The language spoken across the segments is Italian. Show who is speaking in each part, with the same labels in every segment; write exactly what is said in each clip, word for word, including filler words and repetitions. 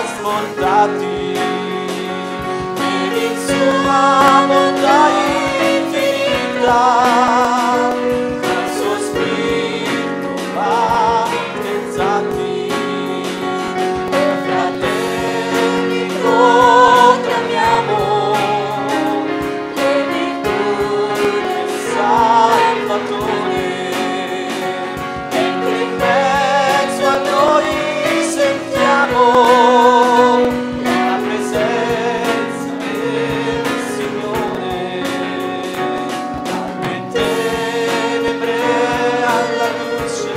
Speaker 1: trasmontati ed in sua bontà infinita al suo spirito battezzati. Fratelli, proclamiamo le virtù del Salvatore. La presenza del Signore, dalle tenebre alla luce,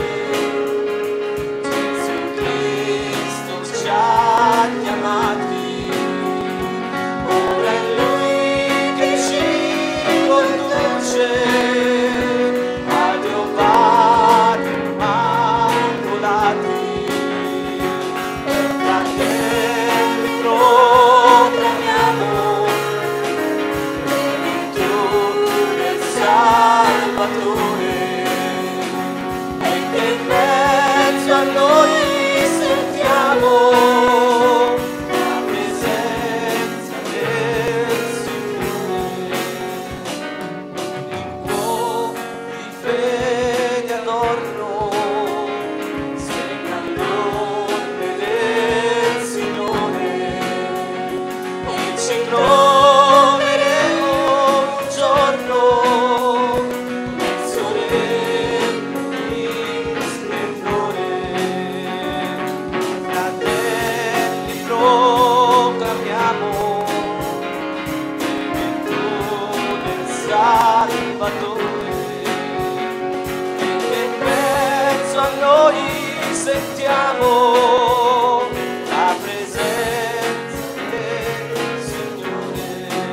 Speaker 1: Gesù Cristo ci ha chiamati, ora è Lui che ci conduce a Dio Padre immacolati. Salvatore, e che in mezzo a noi sentiamo la presenza del Signore. Il cuore di fede adorno, segna l'onde del Signore, e ci troveremo un giorno Salvatore, e che in mezzo a noi sentiamo la presenza del Signore.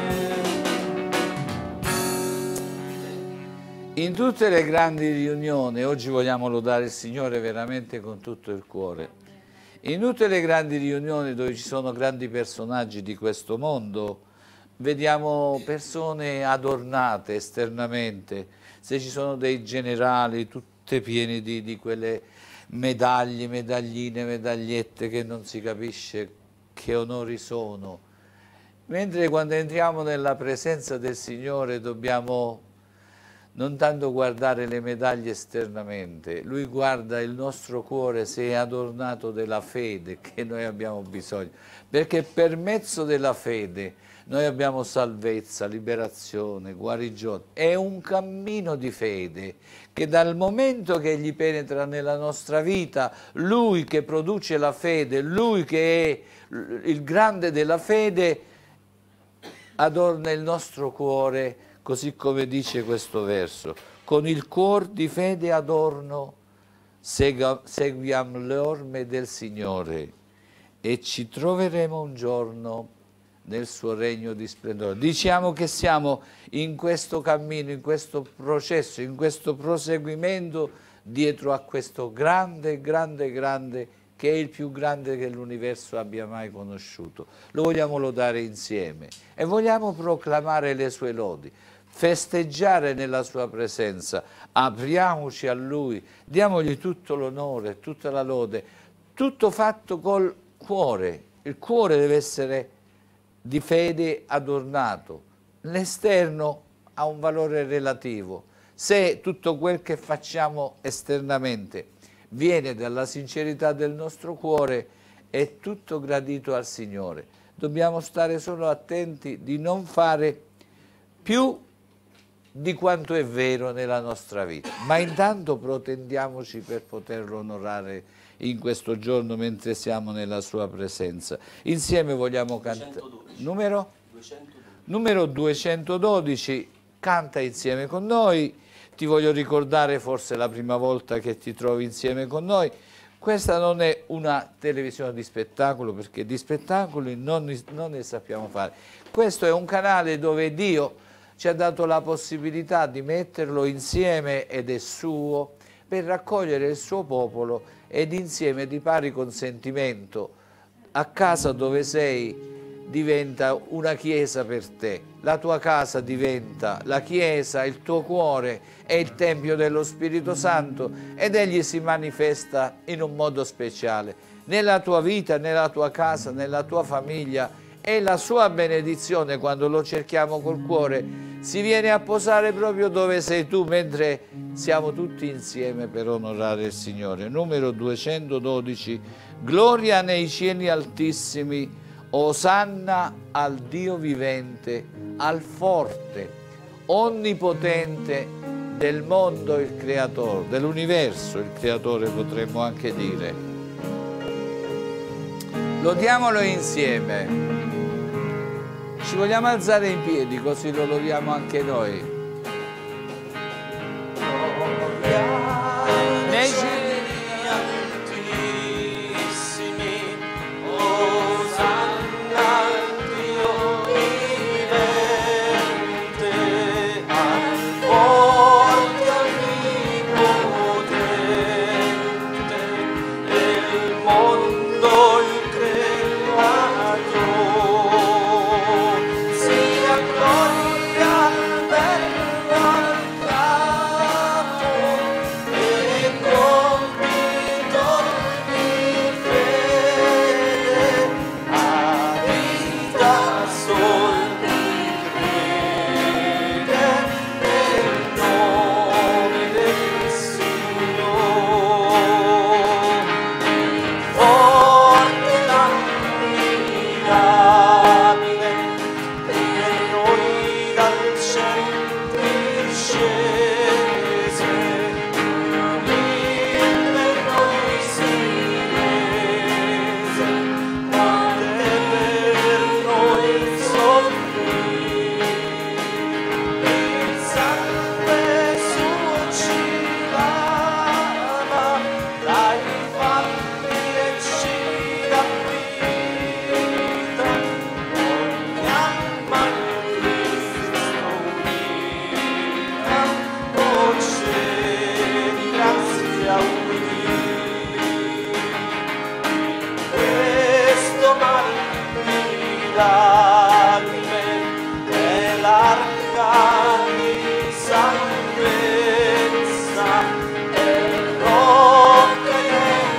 Speaker 2: In tutte le grandi riunioni, oggi vogliamo lodare il Signore veramente con tutto il cuore, in tutte le grandi riunioni dove ci sono grandi personaggi di questo mondo, vediamo persone adornate esternamente, se ci sono dei generali tutte piene di, di quelle medaglie, medagline, medagliette che non si capisce che onori sono. Mentre quando entriamo nella presenza del Signore dobbiamo non tanto guardare le medaglie esternamente, Lui guarda il nostro cuore se è adornato della fede che noi abbiamo bisogno, perché per mezzo della fede noi abbiamo salvezza, liberazione, guarigione. È un cammino di fede che dal momento che Egli penetra nella nostra vita, Lui che produce la fede, Lui che è il grande della fede, adorna il nostro cuore, così come dice questo verso. Con il cuor di fede adorno, seguiamo le orme del Signore e ci troveremo un giorno nel suo regno di splendore. Diciamo che siamo in questo cammino, in questo processo, in questo proseguimento dietro a questo grande, grande, grande, che è il più grande che l'universo abbia mai conosciuto. Lo vogliamo lodare insieme e vogliamo proclamare le sue lodi, festeggiare nella sua presenza, apriamoci a Lui, diamogli tutto l'onore, tutta la lode, tutto fatto col cuore. Il cuore deve essere di fede adornato, l'esterno ha un valore relativo. Se tutto quel che facciamo esternamente viene dalla sincerità del nostro cuore, è tutto gradito al Signore. Dobbiamo stare solo attenti di non fare più di quanto è vero nella nostra vita, ma intanto protendiamoci per poterlo onorare in questo giorno mentre siamo nella sua presenza. Insieme vogliamo cantare. Numero? duecentododici. Numero duecentododici, canta insieme con noi. Ti voglio ricordare, forse è la prima volta che ti trovi insieme con noi, questa non è una televisione di spettacolo, perché di spettacoli non ne, non ne sappiamo fare. Questo è un canale dove Dio ci ha dato la possibilità di metterlo insieme ed è suo, per raccogliere il suo popolo ed insieme di pari consentimento a casa dove sei diventa una chiesa per te, la tua casa diventa la chiesa, il tuo cuore è il Tempio dello Spirito Santo ed Egli si manifesta in un modo speciale nella tua vita, nella tua casa, nella tua famiglia, e la sua benedizione, quando lo cerchiamo col cuore, si viene a posare proprio dove sei tu, mentre siamo tutti insieme per onorare il Signore. Numero duecentododici, gloria nei cieli altissimi, osanna al Dio vivente, al forte, onnipotente del mondo, il creatore, dell'universo, il creatore potremmo anche dire. Lodiamolo insieme. Ci vogliamo alzare in piedi così lo lodiamo anche noi. Nei cieli
Speaker 1: altissimi, osanna al Dio vivente, al forte onnipotente del mondo il creatore. Sia gloria bella al capo e compito di fede, a vita sol di crede nel nome del Signore. Forte l'ammirabile, per noi dal cielo discese, umile per noi si rese, quante per noi soffrì. Il sangue suo ci lava dai falli e ci dà vita, ogni anima in Cristo unita, voce di grazia udì. Questo martirabile è l'arca di salvezza, è rocca e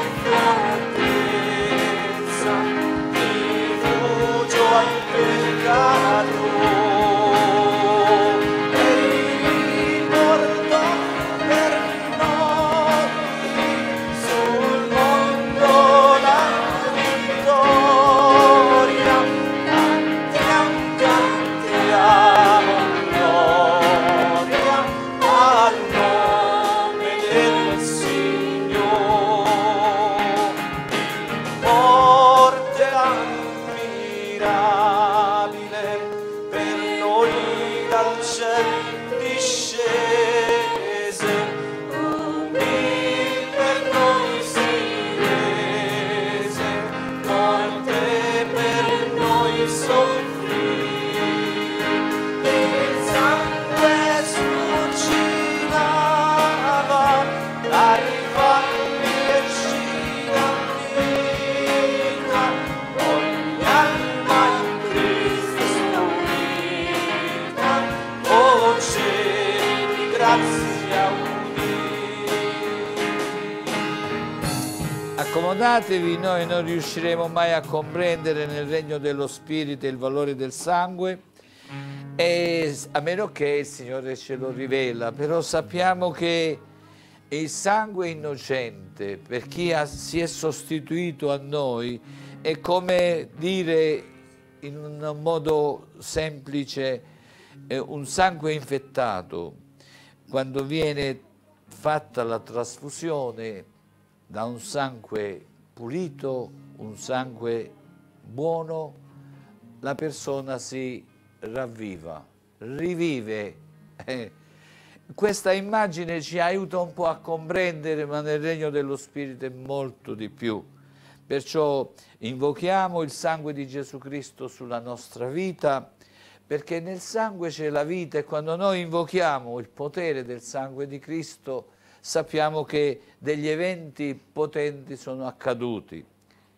Speaker 1: fortezza, rifugio al peccato. Egli portò per noi sul mondo la vittoria. Cantiamo, cantiamo gloria al nome del Signore. Forte l'ammirabile, per noi dal cielo discese, umil per noi si rese, morte per noi soffrì. Il sangue suo ci lava dai falli e ci dà vita, ogni anima in Cristo unita, voce di grazia udì.
Speaker 2: Accomodatevi, noi non riusciremo mai a comprendere nel regno dello Spirito il valore del sangue, e a meno che il Signore ce lo rivela, però sappiamo che il sangue innocente, per chi ha- si è sostituito a noi, è come dire in un modo semplice eh, un sangue infettato. Quando viene fatta la trasfusione da un sangue pulito, un sangue buono, la persona si ravviva, rivive. Eh, Questa immagine ci aiuta un po' a comprendere, ma nel regno dello Spirito è molto di più. Perciò invochiamo il sangue di Gesù Cristo sulla nostra vita, perché nel sangue c'è la vita, e quando noi invochiamo il potere del sangue di Cristo sappiamo che degli eventi potenti sono accaduti.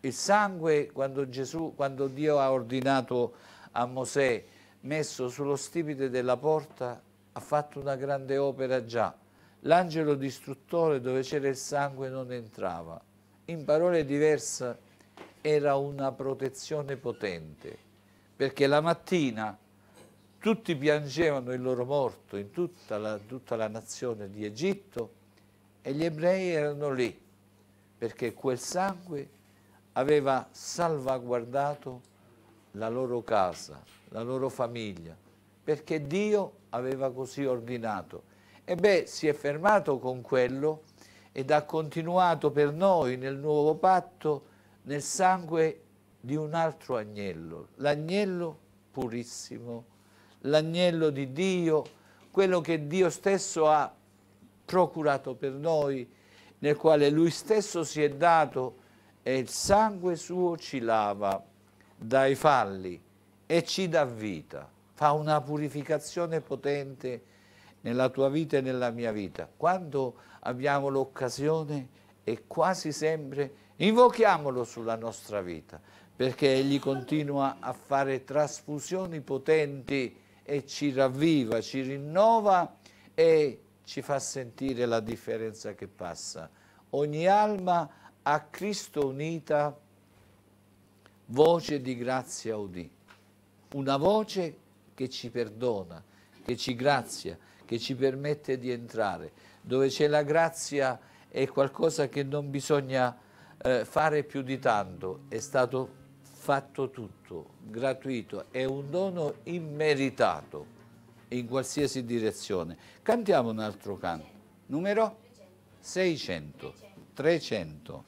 Speaker 2: Il sangue, quando, Gesù, quando Dio ha ordinato a Mosè, messo sullo stipite della porta, ha fatto una grande opera già. L'angelo distruttore dove c'era il sangue non entrava. In parole diverse, era una protezione potente, perché la mattina tutti piangevano il loro morto in tutta la, tutta la nazione di Egitto e gli ebrei erano lì, perché quel sangue aveva salvaguardato la loro casa, la loro famiglia, perché Dio aveva così ordinato. E beh, si è fermato con quello ed ha continuato per noi nel nuovo patto nel sangue di un altro agnello, l'agnello purissimo, l'agnello di Dio, quello che Dio stesso ha procurato per noi, nel quale Lui stesso si è dato, e il sangue suo ci lava dai falli e ci dà vita, fa una purificazione potente nella tua vita e nella mia vita. Quando abbiamo l'occasione, e quasi sempre, invochiamolo sulla nostra vita, perché Egli continua a fare trasfusioni potenti e ci ravviva, ci rinnova e ci fa sentire la differenza che passa. Ogni alma a Cristo unita, voce di grazia udì, una voce che ci perdona, che ci grazia, che ci permette di entrare. Dove c'è la grazia è qualcosa che non bisogna eh, fare più di tanto, è stato fatto tutto, gratuito, è un dono immeritato in qualsiasi direzione. Cantiamo un altro canto, numero seicento, trecento.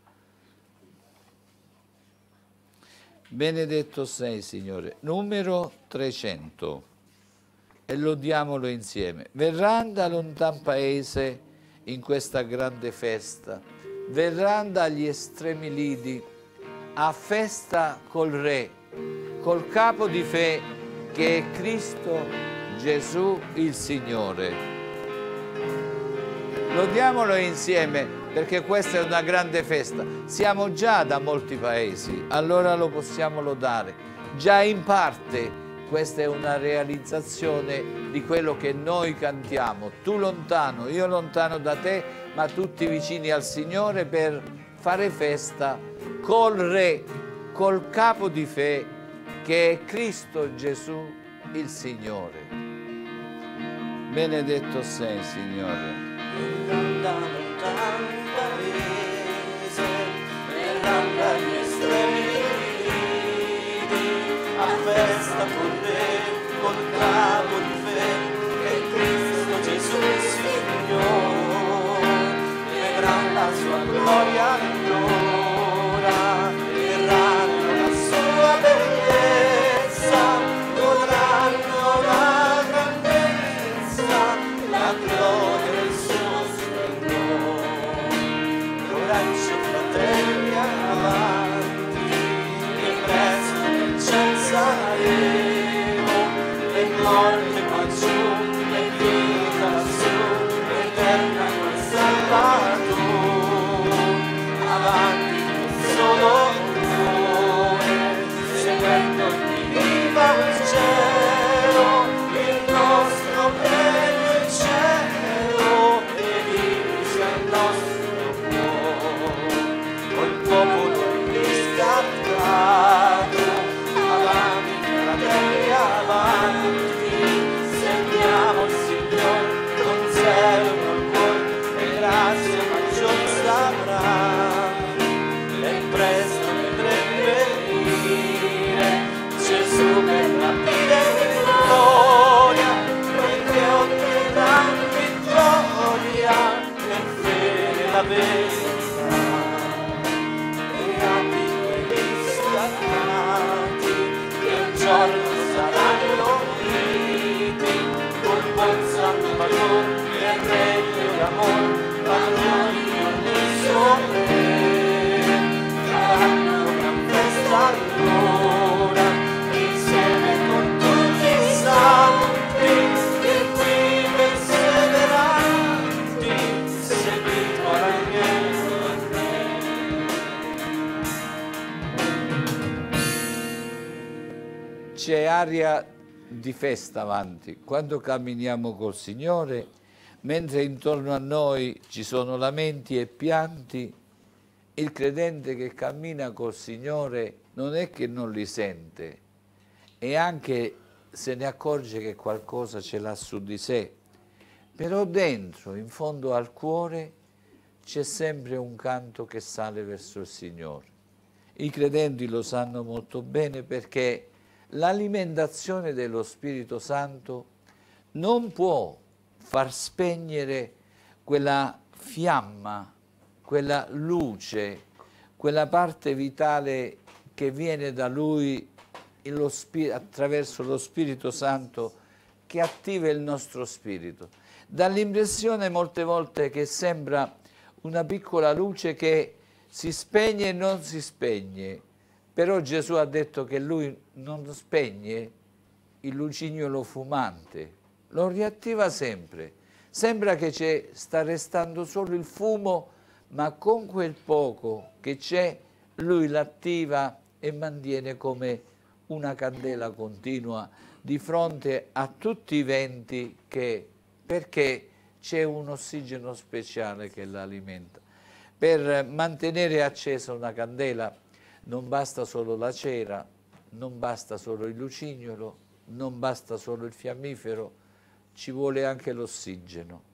Speaker 2: Benedetto sei, Signore, numero trecento. E lodiamolo insieme. Verranno da lontan paese in questa grande festa, verranno dagli estremi lidi a festa col Re, col capo di fe che è Cristo Gesù il Signore. Lodiamolo insieme perché questa è una grande festa. Siamo già da molti paesi, allora lo possiamo lodare. Già in parte questa è una realizzazione di quello che noi cantiamo. Tu lontano, io lontano da te, ma tutti vicini al Signore per fare festa col Re, col capo di fe che è Cristo Gesù il Signore. Benedetto sei, Signore.
Speaker 1: A festa con Re, col capo di fe, che Cristo Gesù il Signore, vedranno la sua gloria ancora, vedranno la sua bellezza, godranno la grandezza, la gloria del suo splendore. E ora esce fratelli avanti, che presto saremo, le morte qua giù, le vita lassù, eterna col Salvatore.
Speaker 2: c'è aria di festa avanti. Quando camminiamo col Signore, mentre intorno a noi ci sono lamenti e pianti, il credente che cammina col Signore non è che non li sente, e anche se ne accorge che qualcosa ce l'ha su di sé, però dentro, in fondo al cuore, c'è sempre un canto che sale verso il Signore. I credenti lo sanno molto bene, perché l'alimentazione dello Spirito Santo non può far spegnere quella fiamma, quella luce, quella parte vitale che viene da Lui lo attraverso lo Spirito Santo, che attiva il nostro spirito. Dà l'impressione molte volte che sembra una piccola luce che si spegne e non si spegne, però Gesù ha detto che Lui non spegne il lucignolo fumante, lo riattiva sempre. Sembra che c'è, sta restando solo il fumo, ma con quel poco che c'è Lui l'attiva e mantiene come una candela continua di fronte a tutti i venti, che, perché c'è un ossigeno speciale che l'alimenta. Per mantenere accesa una candela non basta solo la cera, non basta solo il lucignolo, non basta solo il fiammifero, ci vuole anche l'ossigeno.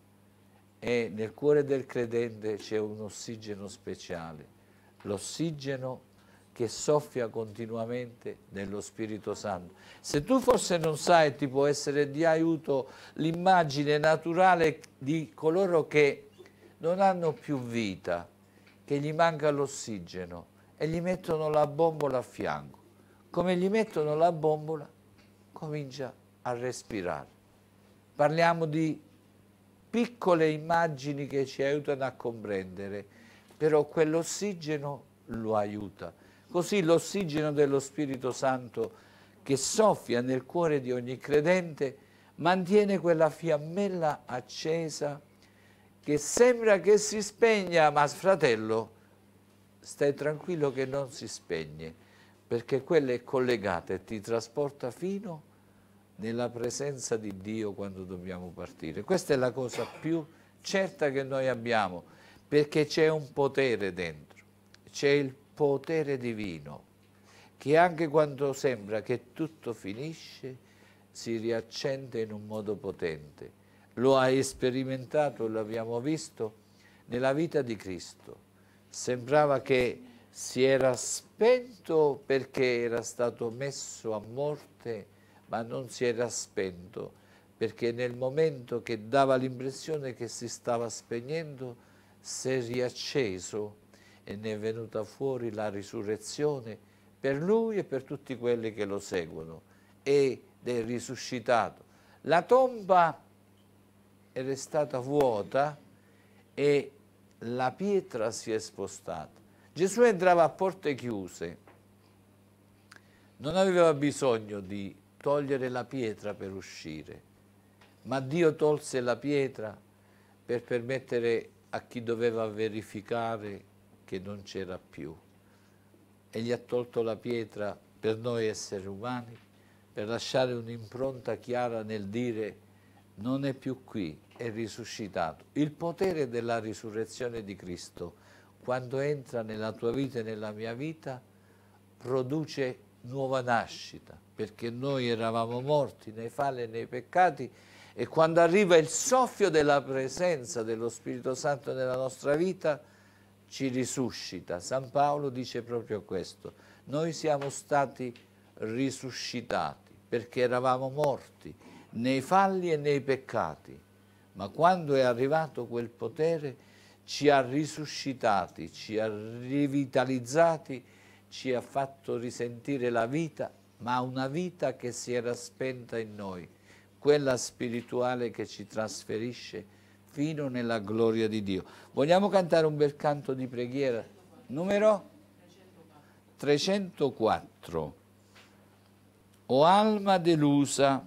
Speaker 2: E nel cuore del credente c'è un ossigeno speciale, l'ossigeno che soffia continuamente nello Spirito Santo. Se tu forse non sai, ti può essere di aiuto l'immagine naturale di coloro che non hanno più vita, che gli manca l'ossigeno e gli mettono la bombola a fianco. Come gli mettono la bombola, comincia a respirare. Parliamo di piccole immagini che ci aiutano a comprendere, però quell'ossigeno lo aiuta. Così l'ossigeno dello Spirito Santo che soffia nel cuore di ogni credente mantiene quella fiammella accesa che sembra che si spegna, ma fratello, stai tranquillo che non si spegne, perché quella è collegata e ti trasporta fino nella presenza di Dio quando dobbiamo partire. Questa è la cosa più certa che noi abbiamo, perché c'è un potere dentro, c'è il potere divino, che anche quando sembra che tutto finisce, si riaccende in un modo potente. Lo hai sperimentato e lo abbiamo visto nella vita di Cristo. Sembrava che si era spento perché era stato messo a morte, ma non si era spento, perché nel momento che dava l'impressione che si stava spegnendo, si è riacceso e ne è venuta fuori la risurrezione per lui e per tutti quelli che lo seguono, ed è risuscitato. La tomba è restata vuota e la pietra si è spostata. Gesù entrava a porte chiuse, non aveva bisogno di togliere la pietra per uscire, ma Dio tolse la pietra per permettere a chi doveva verificare che non c'era più, e gli ha tolto la pietra per noi esseri umani, per lasciare un'impronta chiara nel dire: non è più qui, è risuscitato. Il potere della risurrezione di Cristo, quando entra nella tua vita e nella mia vita, produce nuova nascita, perché noi eravamo morti nei falli e nei peccati, e quando arriva il soffio della presenza dello Spirito Santo nella nostra vita, ci risuscita. San Paolo dice proprio questo: noi siamo stati risuscitati perché eravamo morti nei falli e nei peccati, ma quando è arrivato quel potere ci ha risuscitati, ci ha rivitalizzati, ci ha fatto risentire la vita, ma una vita che si era spenta in noi, quella spirituale che ci trasferisce fino nella gloria di Dio. Vogliamo cantare un bel canto di preghiera? Numero trecentoquattro. O alma delusa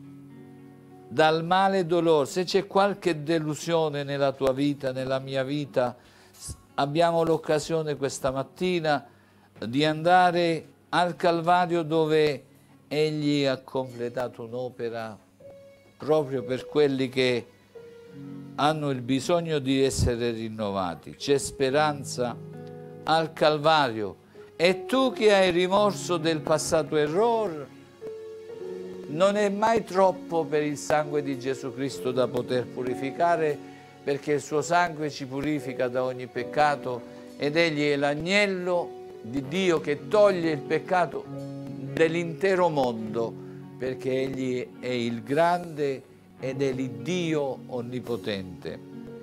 Speaker 2: dal male e dolore, se c'è qualche delusione nella tua vita, nella mia vita, abbiamo l'occasione questa mattina di andare al Calvario, dove Egli ha completato un'opera proprio per quelli che hanno il bisogno di essere rinnovati. C'è speranza al Calvario. E tu che hai rimorso del passato errore, non è mai troppo per il sangue di Gesù Cristo da poter purificare, perché il suo sangue ci purifica da ogni peccato ed egli è l'agnello di Dio che toglie il peccato dell'intero mondo, perché egli è il grande ed è l'Iddio onnipotente.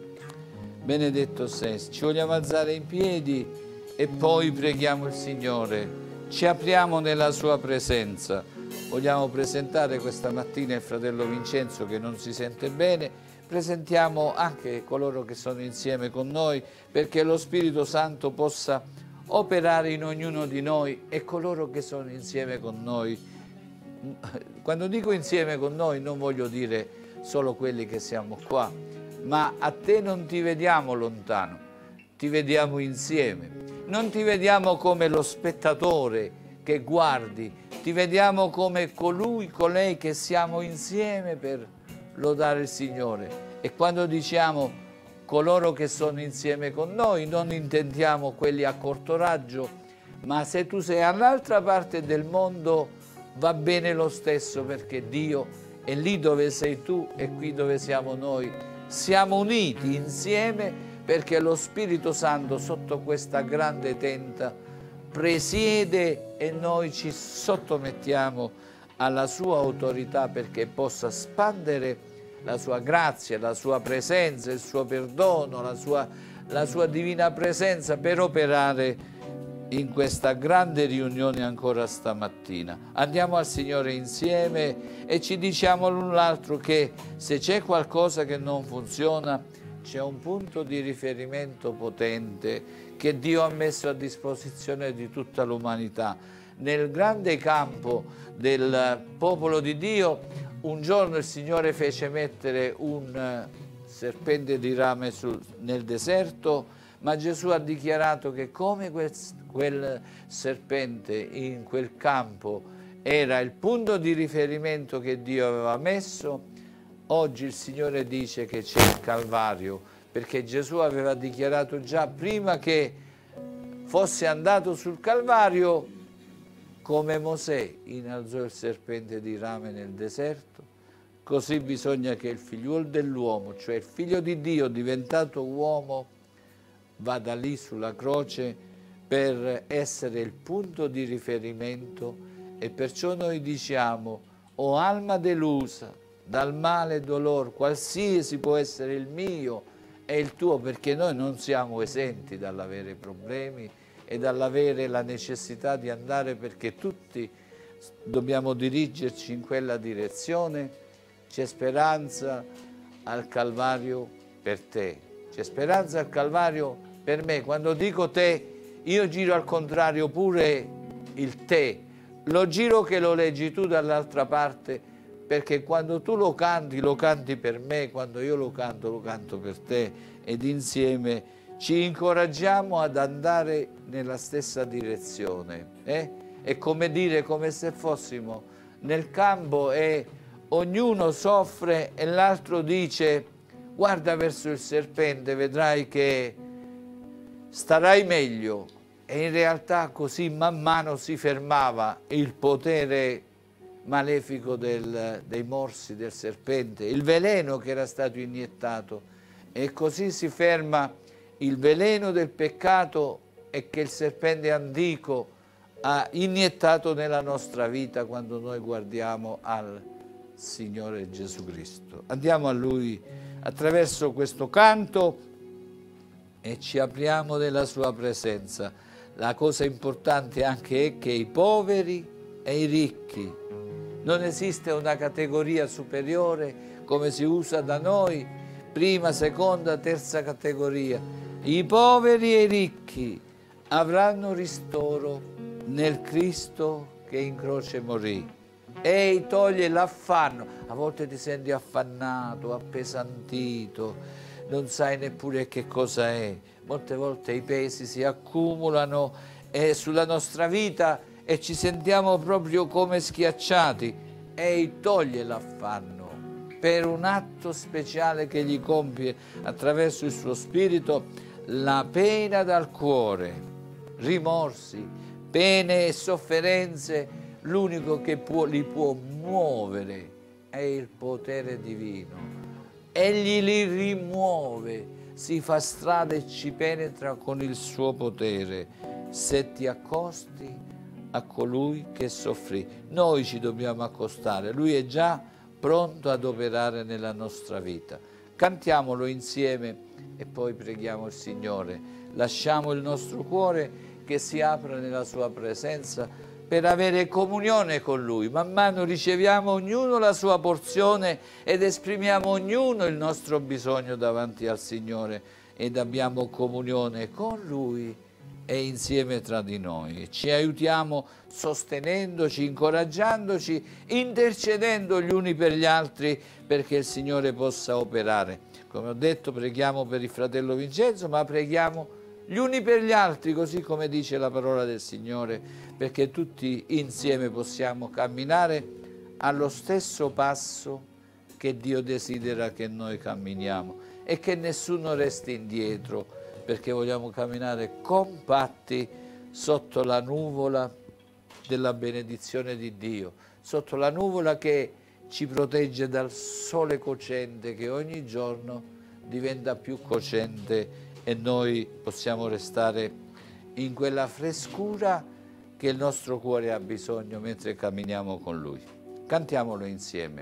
Speaker 2: Benedetto sei. Ci vogliamo alzare in piedi e poi preghiamo il Signore. Ci apriamo nella sua presenza. Vogliamo presentare questa mattina il fratello Vincenzo che non si sente bene. Presentiamo anche coloro che sono insieme con noi, perché lo Spirito Santo possa operare in ognuno di noi e coloro che sono insieme con noi. Quando dico insieme con noi non voglio dire solo quelli che siamo qua, ma a te non ti vediamo lontano, ti vediamo insieme. Non ti vediamo come lo spettatore che guardi, ti vediamo come colui, colei che siamo insieme per lodare il Signore. E quando diciamo coloro che sono insieme con noi, non intendiamo quelli a corto raggio, ma se tu sei all'altra parte del mondo va bene lo stesso, perché Dio è lì dove sei tu e qui dove siamo noi. Siamo uniti insieme perché lo Spirito Santo sotto questa grande tenda presiede e noi ci sottomettiamo alla sua autorità perché possa spandere la sua grazia, la sua presenza, il suo perdono, la sua, la sua divina presenza per operare in questa grande riunione ancora stamattina. Andiamo al Signore insieme e ci diciamo l'un l'altro che se c'è qualcosa che non funziona, c'è un punto di riferimento potente che Dio ha messo a disposizione di tutta l'umanità. Nel grande campo del popolo di Dio, un giorno il Signore fece mettere un serpente di rame sul, nel deserto, ma Gesù ha dichiarato che come quel, quel serpente in quel campo era il punto di riferimento che Dio aveva messo, oggi il Signore dice che c'è il Calvario, perché Gesù aveva dichiarato già prima che fosse andato sul Calvario, come Mosè innalzò il serpente di rame nel deserto, così bisogna che il figliuolo dell'uomo, cioè il figlio di Dio diventato uomo, vada lì sulla croce per essere il punto di riferimento. E perciò noi diciamo: o alma delusa dal male e dolore, qualsiasi può essere il mio e il tuo, perché noi non siamo esenti dall'avere problemi e dall'avere la necessità di andare, perché tutti dobbiamo dirigerci in quella direzione. C'è speranza al Calvario per te, c'è speranza al Calvario per me. Quando dico te, io giro al contrario pure il te, lo giro che lo leggi tu dall'altra parte, perché quando tu lo canti, lo canti per me, quando io lo canto, lo canto per te, ed insieme ci incoraggiamo ad andare nella stessa direzione. Eh? È come dire, come se fossimo nel campo e ognuno soffre e l'altro dice: guarda verso il serpente, vedrai che starai meglio. E in realtà così man mano si fermava il potere malefico del, dei morsi del serpente, il veleno che era stato iniettato, e così si ferma il veleno del peccato e che il serpente antico ha iniettato nella nostra vita quando noi guardiamo al Signore Gesù Cristo. Andiamo a Lui attraverso questo canto e ci apriamo nella Sua presenza. La cosa importante anche è che i poveri e i ricchi, non esiste una categoria superiore come si usa da noi, prima, seconda, terza categoria. I poveri e i ricchi avranno ristoro nel Cristo che in croce morì. E toglie l'affanno. A volte ti senti affannato, appesantito, non sai neppure che cosa è. Molte volte i pesi si accumulano e sulla nostra vita e ci sentiamo proprio come schiacciati, Egli toglie l'affanno per un atto speciale che gli compie attraverso il suo Spirito, la pena dal cuore, rimorsi, pene e sofferenze, l'unico che può, li può muovere è il potere divino. Egli li rimuove, si fa strada e ci penetra con il suo potere. Se ti accosti a colui che soffrì, noi ci dobbiamo accostare, lui è già pronto ad operare nella nostra vita. Cantiamolo insieme e poi preghiamo il Signore. Lasciamo il nostro cuore che si apra nella sua presenza per avere comunione con Lui. Man mano riceviamo ognuno la sua porzione ed esprimiamo ognuno il nostro bisogno davanti al Signore ed abbiamo comunione con Lui e insieme tra di noi. Ci aiutiamo sostenendoci, incoraggiandoci, intercedendo gli uni per gli altri perché il Signore possa operare. Come ho detto, preghiamo per il fratello Vincenzo, ma preghiamo gli uni per gli altri, così come dice la parola del Signore, perché tutti insieme possiamo camminare allo stesso passo che Dio desidera che noi camminiamo e che nessuno resti indietro, perché vogliamo camminare compatti sotto la nuvola della benedizione di Dio, sotto la nuvola che ci protegge dal sole cocente che ogni giorno diventa più cocente e noi possiamo restare in quella frescura che il nostro cuore ha bisogno mentre camminiamo con Lui. Cantiamolo insieme.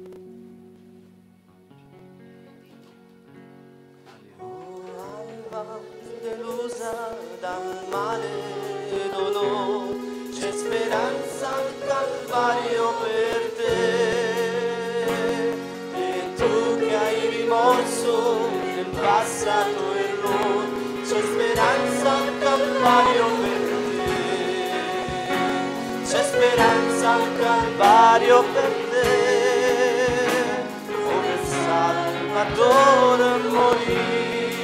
Speaker 1: Alba delusa dal male e dolore, c'è speranza al Calvario per te. E tu che hai rimorso del passato errore, c'è speranza al Calvario per te. C'è speranza al Calvario per te, come il Salvatore morì.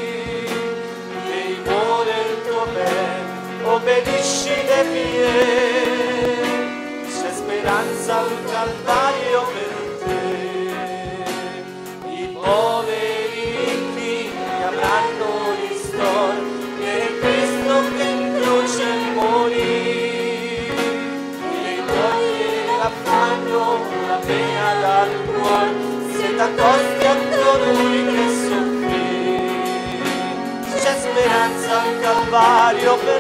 Speaker 1: E vuole il tuo bene, obbedisci le mie. C'è speranza al Calvario per te. I poveri ricchi avranno ristoro nel Cristo che in croce morì. E toglie l'affanno, la pena dal cuore, se t'accosti a colui che soffrì. C'è speranza al Calvario per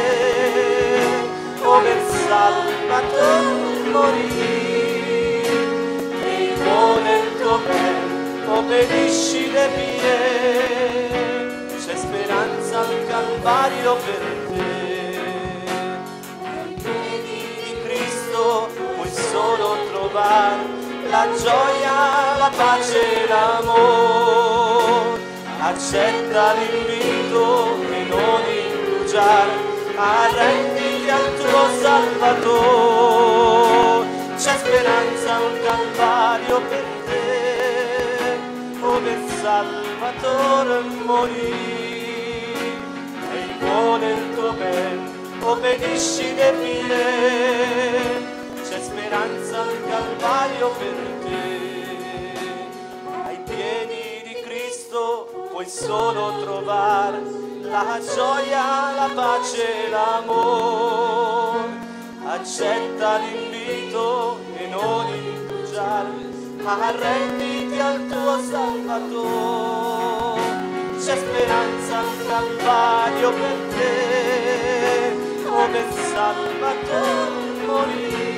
Speaker 1: te, come il Salvatore morì. E vuole il tuo bene, obbedisci le mie. C'è speranza al Calvario per te. Ai piedi di Cristo puoi solo trovare la gioia, la pace e l'amore. Accetta l'invito e non indugiare, arrenditi al tuo Salvatore. C'è speranza al Calvario per te, come il Salvatore morì. E vuole il tuo bene, obbedisci le mie. C'è speranza al Calvario per te. Ai piedi di Cristo puoi solo trovare la gioia, la pace e l'amore. Accetta l'invito e non indugiare, arrenditi al tuo Salvatore. C'è speranza al Calvario per te, come il Salvatore morì.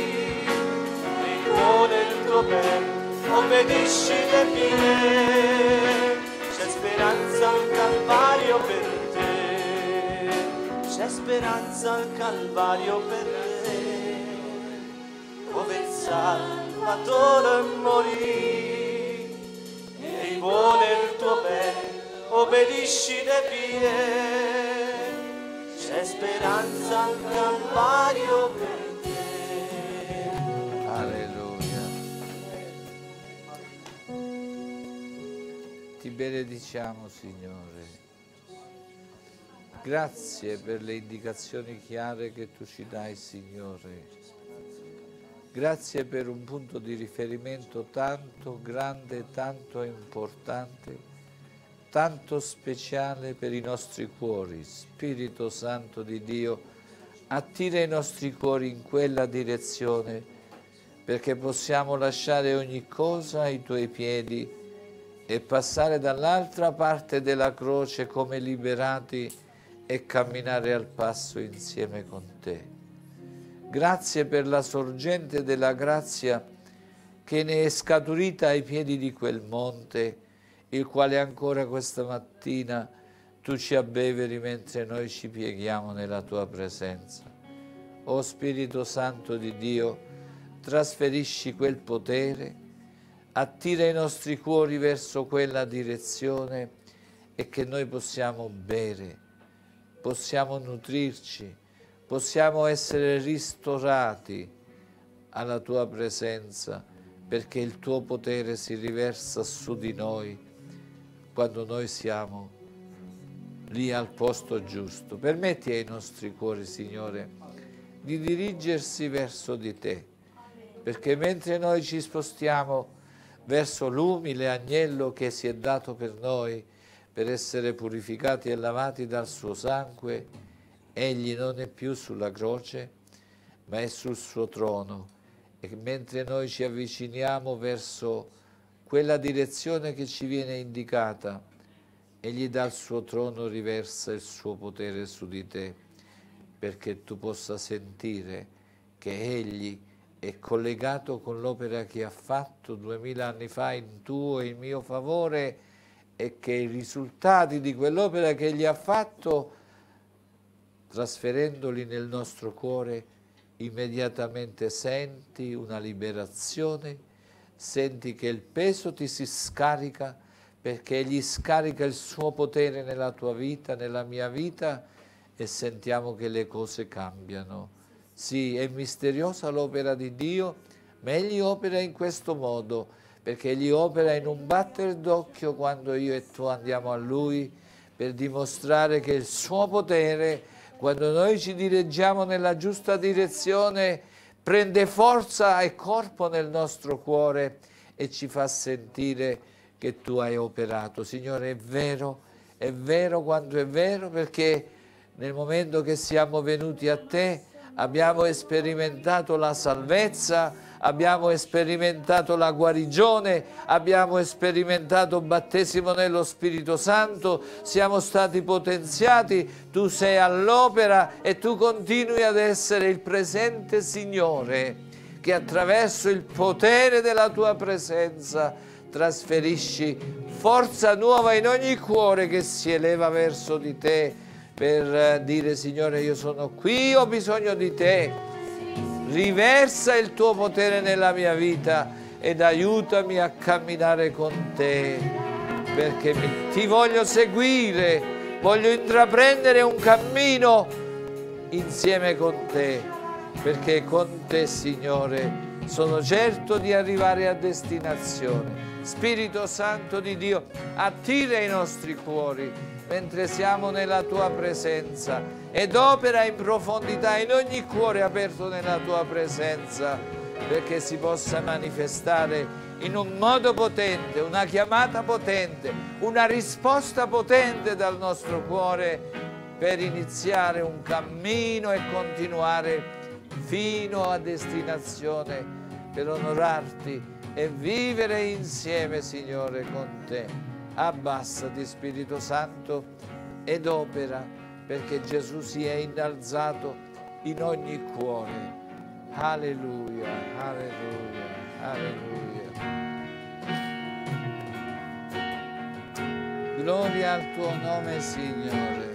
Speaker 1: E vuole il tuo bene, obbedisci le mie. C'è speranza al Calvario per te. C'è speranza al Calvario per te, dove il Salvatore morì. E vuole il tuo bene, obbedisci le mie. C'è speranza al Calvario per te.
Speaker 2: Alleluia. Ti benediciamo, Signore. Grazie per le indicazioni chiare che tu ci dai, Signore. Grazie per un punto di riferimento tanto grande, tanto importante, tanto speciale per i nostri cuori. Spirito Santo di Dio, attira i nostri cuori in quella direzione, perché possiamo lasciare ogni cosa ai tuoi piedi e passare dall'altra parte della croce come liberati e camminare al passo insieme con te. Grazie per la sorgente della grazia che ne è scaturita ai piedi di quel monte, il quale ancora questa mattina tu ci abbeveri mentre noi ci pieghiamo nella tua presenza. O Spirito Santo di Dio, trasferisci quel potere, attira i nostri cuori verso quella direzione e che noi possiamo bere, possiamo nutrirci, possiamo essere ristorati alla tua presenza, perché il tuo potere si riversa su di noi quando noi siamo lì al posto giusto. Permetti ai nostri cuori, Signore, di dirigersi verso di te, perché mentre noi ci spostiamo verso l'umile agnello che si è dato per noi, per essere purificati e lavati dal suo sangue, egli non è più sulla croce, ma è sul suo trono. E mentre noi ci avviciniamo verso quella direzione che ci viene indicata, egli dal suo trono riversa il suo potere su di te, perché tu possa sentire che egli è collegato con l'opera che ha fatto duemila anni fa in tuo e in mio favore, e che i risultati di quell'opera che egli ha fatto, trasferendoli nel nostro cuore, immediatamente senti una liberazione, senti che il peso ti si scarica, perché egli scarica il suo potere nella tua vita, nella mia vita, e sentiamo che le cose cambiano. Sì, è misteriosa l'opera di Dio, ma egli opera in questo modo, perché egli opera in un batter d'occhio quando io e tu andiamo a lui, per dimostrare che il suo potere, quando noi ci dirigiamo nella giusta direzione, prende forza e corpo nel nostro cuore e ci fa sentire che tu hai operato. Signore, è vero, è vero quanto è vero, perché nel momento che siamo venuti a te abbiamo sperimentato la salvezza, abbiamo sperimentato la guarigione, abbiamo sperimentato battesimo nello Spirito Santo, siamo stati potenziati, tu sei all'opera e tu continui ad essere il presente Signore, che attraverso il potere della tua presenza trasferisci forza nuova in ogni cuore che si eleva verso di te, per dire: Signore, io sono qui, ho bisogno di te. Riversa il tuo potere nella mia vita ed aiutami a camminare con te, perché mi, ti voglio seguire, voglio intraprendere un cammino insieme con te, perché con te, Signore, sono certo di arrivare a destinazione. Spirito Santo di Dio, attira i nostri cuori mentre siamo nella tua presenza ed opera in profondità in ogni cuore aperto nella tua presenza, perché si possa manifestare in un modo potente, una chiamata potente, una risposta potente dal nostro cuore per iniziare un cammino e continuare fino a destinazione, per onorarti e vivere insieme, Signore, con te. Abbassati, Spirito Santo, ed opera, perché Gesù si è innalzato in ogni cuore. Alleluia, alleluia, alleluia. Gloria al tuo nome, Signore.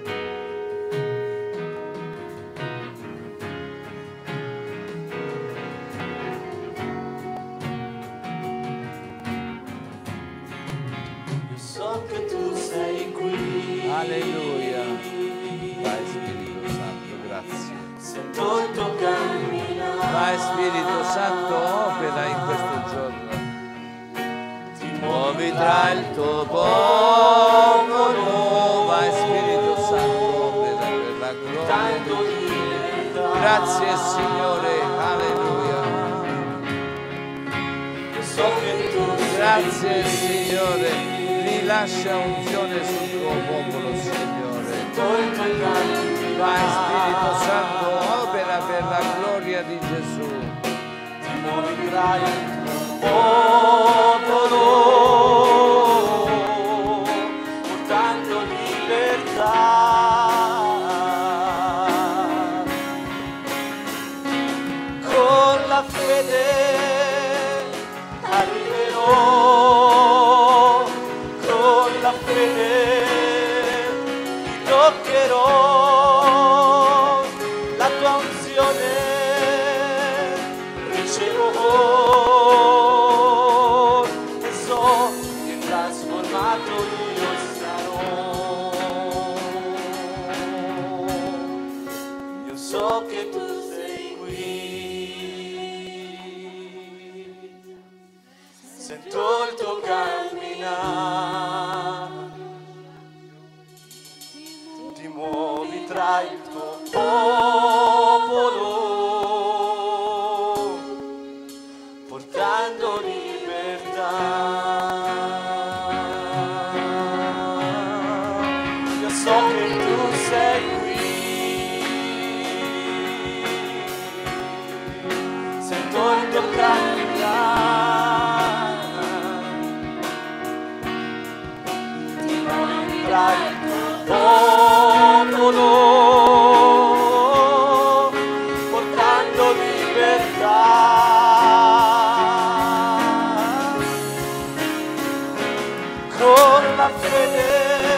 Speaker 1: Che tu sei qui.
Speaker 2: Alleluia. Vai Spirito Santo, grazie.
Speaker 1: Sento il tuo camminare.
Speaker 2: Vai Spirito Santo, opera in questo giorno.
Speaker 1: Ti
Speaker 2: Muovi tra il tuo popolo. Vai Spirito Santo,
Speaker 1: trasformato libertà.
Speaker 2: Grazie Signore, alleluia.
Speaker 1: Io so che tu
Speaker 2: Grazie Signore, rilascia unzione sul tuo popolo, Signore. Vai Spirito Santo, opera per la gloria di Gesù.
Speaker 1: Ti muovi tra il tuo popolo, portando libertà. Con la fede arriverò, con la fede ti toccherò, la tua unzione riceverò e so che trasformato io sarò. Io so che tu sei qui, sento il tuo camminare, ti muovi tra il tuo popolo, portando libertà. Io so che tu sei qui, sento il tuo camminare, ti muovi tra il tuo popolo, portando libertà. Con la fede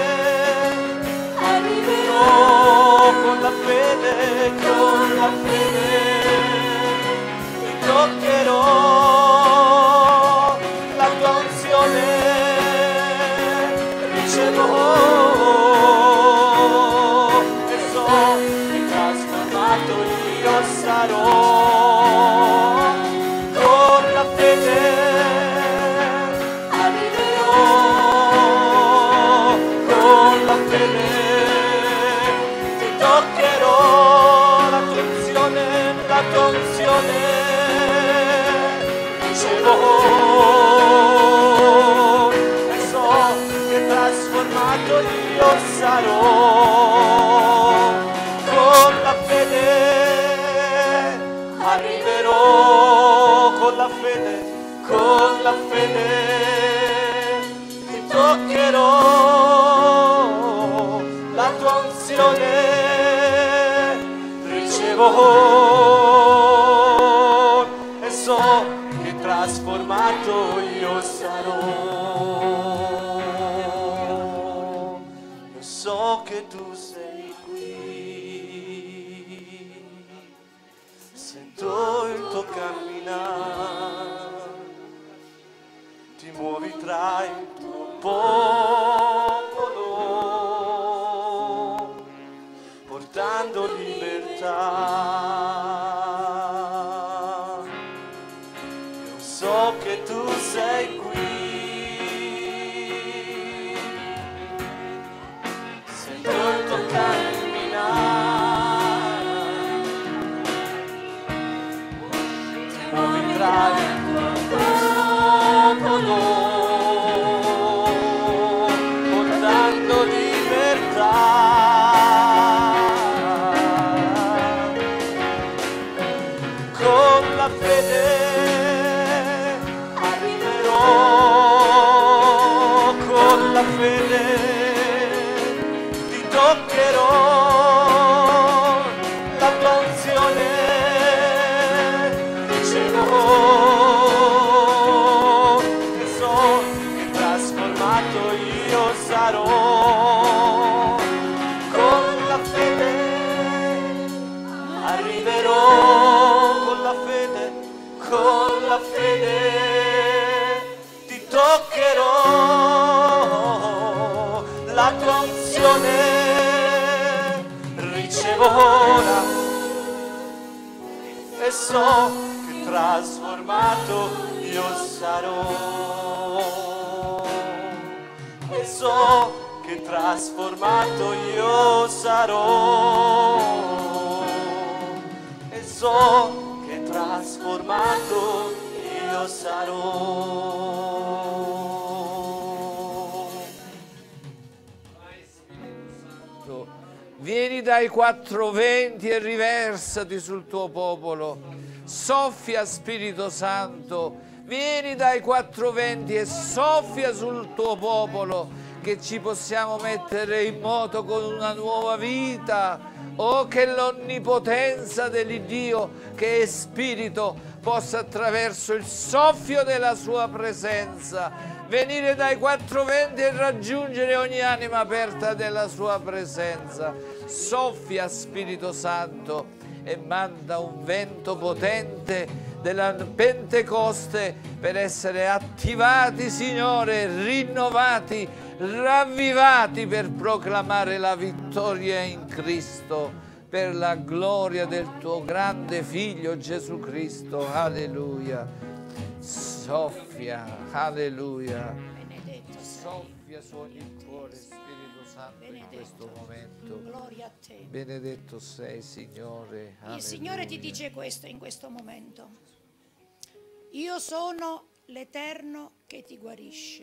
Speaker 1: arriverò, con la fede, con la fede ti toccherò, la tua unzione riceverò e so che trasformato io sarò. Con la fede arriverò, con la fede ti toccherò, la tua unzione, la tua unzione riceverò e so che trasformato io sarò. Con la fede arriverò, con la fede, con la fede ti toccherò, la tua unzione riceverò e so che trasformato io sarò. Io so che tu sei qui, sento il tuo camminare, ti muovi tra il tuo popolo, portando libertà. Io so che tu sei qui, sento il tuo camminare, ti muovi tra il tuo popolo, portando libertà. Con la fede arriverò, con la fede ti toccherò, la tua unzione riceverò e so che trasformato io sarò. Con la fede arriverò, con la fede, con la fede ti toccherò, la tua unzione riceverò e so che trasformato io sarò, e so che trasformato io sarò, e so che trasformato io sarò.
Speaker 2: Vieni dai quattro venti e riversati sul tuo popolo. Soffia, Spirito Santo, vieni dai quattro venti e soffia sul tuo popolo, che ci possiamo mettere in moto con una nuova vita. Oh, che l'onnipotenza dell'Iddio, che è Spirito, possa attraverso il soffio della sua presenza venire dai quattro venti e raggiungere ogni anima aperta della sua presenza. Soffia, Spirito Santo, e manda un vento potente della Pentecoste per essere attivati, Signore, rinnovati, ravvivati per proclamare la vittoria in Cristo, per la gloria del tuo grande Figlio Gesù Cristo. Alleluia. Soffia, alleluia.
Speaker 3: Benedetto sei.
Speaker 2: Soffia su ogni cuore, Spirito Santo, in questo momento.
Speaker 3: Gloria a te.
Speaker 2: Benedetto sei, Signore.
Speaker 3: Il
Speaker 2: Alleluia.
Speaker 3: Signore ti dice questo in questo momento. Io sono l'Eterno che ti guarisce.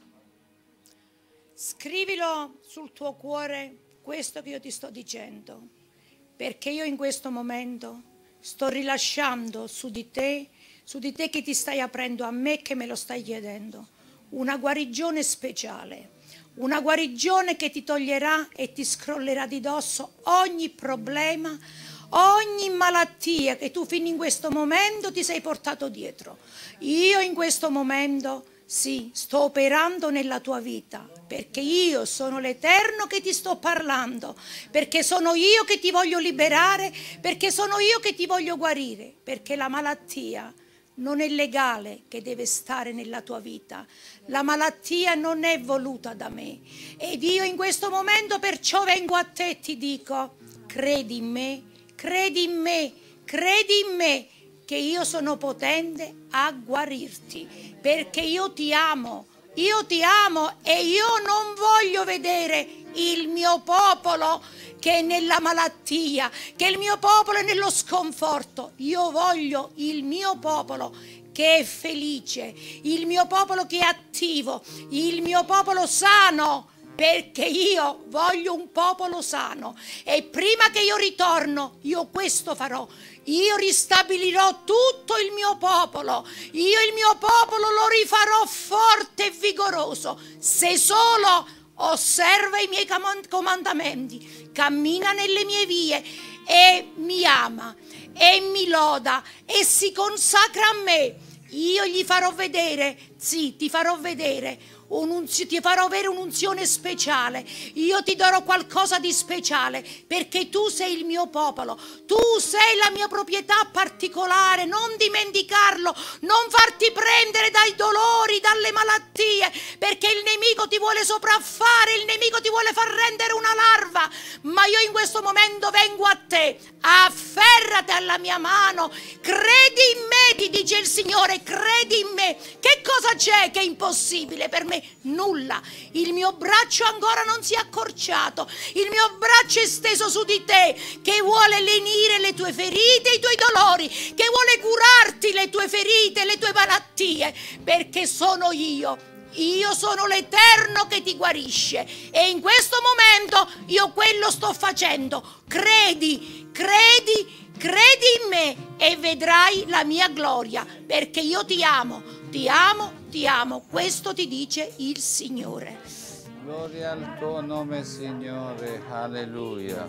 Speaker 3: Scrivilo sul tuo cuore questo che io ti sto dicendo, perché io in questo momento sto rilasciando su di te, su di te che ti stai aprendo a me, che me lo stai chiedendo, una guarigione speciale, una guarigione che ti toglierà e ti scrollerà di dosso ogni problema, ogni malattia che tu fino in questo momento ti sei portato dietro. Io in questo momento, sì, sto operando nella tua vita, perché io sono l'Eterno che ti sto parlando, perché sono io che ti voglio liberare, perché sono io che ti voglio guarire, perché la malattia non è legale che deve stare nella tua vita. La malattia non è voluta da me. Ed io in questo momento perciò vengo a te e ti dico: credi in me, credi in me, credi in me, che io sono potente a guarirti, perché io ti amo, io ti amo e io non voglio vedere il mio popolo che è nella malattia, che il mio popolo è nello sconforto. Io voglio il mio popolo che è felice, il mio popolo che è attivo, il mio popolo sano, perché io voglio un popolo sano. E prima che io ritorno, io questo farò. Io ristabilirò tutto il mio popolo, io il mio popolo lo rifarò forte e vigoroso, se solo osserva i miei comandamenti, cammina nelle mie vie e mi ama e mi loda e si consacra a me. Io gli farò vedere, sì, ti farò vedere, ti farò avere un'unzione speciale. Io ti darò qualcosa di speciale, perché tu sei il mio popolo, tu sei la mia proprietà particolare. Non dimenticarlo, non farti prendere dai dolori, dalle malattie, perché il nemico ti vuole sopraffare, il nemico ti vuole far rendere una larva. Ma io in questo momento vengo a te, afferrati alla mia mano, credi in me, ti dice il Signore, credi in me. Che cosa c'è che è impossibile per me? Nulla. Il mio braccio ancora non si è accorciato, il mio braccio è steso su di te, che vuole lenire le tue ferite e i tuoi dolori, che vuole curarti le tue ferite, le tue malattie, perché sono io. Io sono l'Eterno che ti guarisce e in questo momento io quello sto facendo. Credi, credi, credi in me e vedrai la mia gloria, perché io ti amo, ti amo, ti amo. Questo ti dice il Signore.
Speaker 2: Gloria al tuo nome, Signore. Alleluia.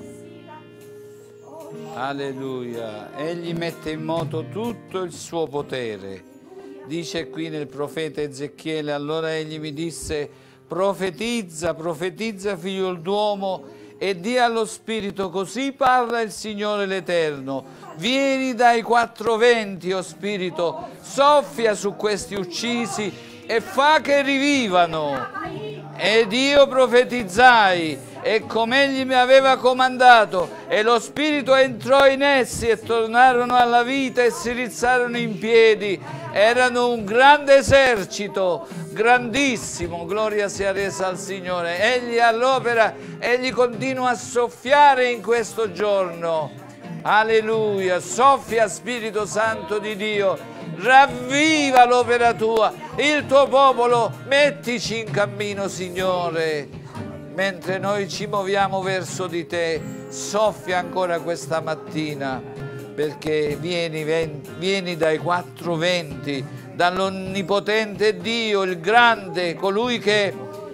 Speaker 2: Alleluia. Egli mette in moto tutto il suo potere. Dice qui nel profeta Ezechiele: allora egli mi disse: profetizza, profetizza, figlio d'uomo, e di allo Spirito, così parla il Signore l'Eterno. Vieni dai quattro venti, o Spirito, soffia su questi uccisi e fa che rivivano. Ed io profetizzai e come egli mi aveva comandato, e lo Spirito entrò in essi e tornarono alla vita e si rizzarono in piedi. Erano un grande esercito, grandissimo, gloria sia resa al Signore. Egli è all'opera, egli continua a soffiare in questo giorno. Alleluia, soffia Spirito Santo di Dio, ravviva l'opera tua, il tuo popolo, mettici in cammino, Signore. Mentre noi ci muoviamo verso di te, soffia ancora questa mattina, perché vieni, vieni dai quattro venti, dall'onnipotente Dio, il grande, colui che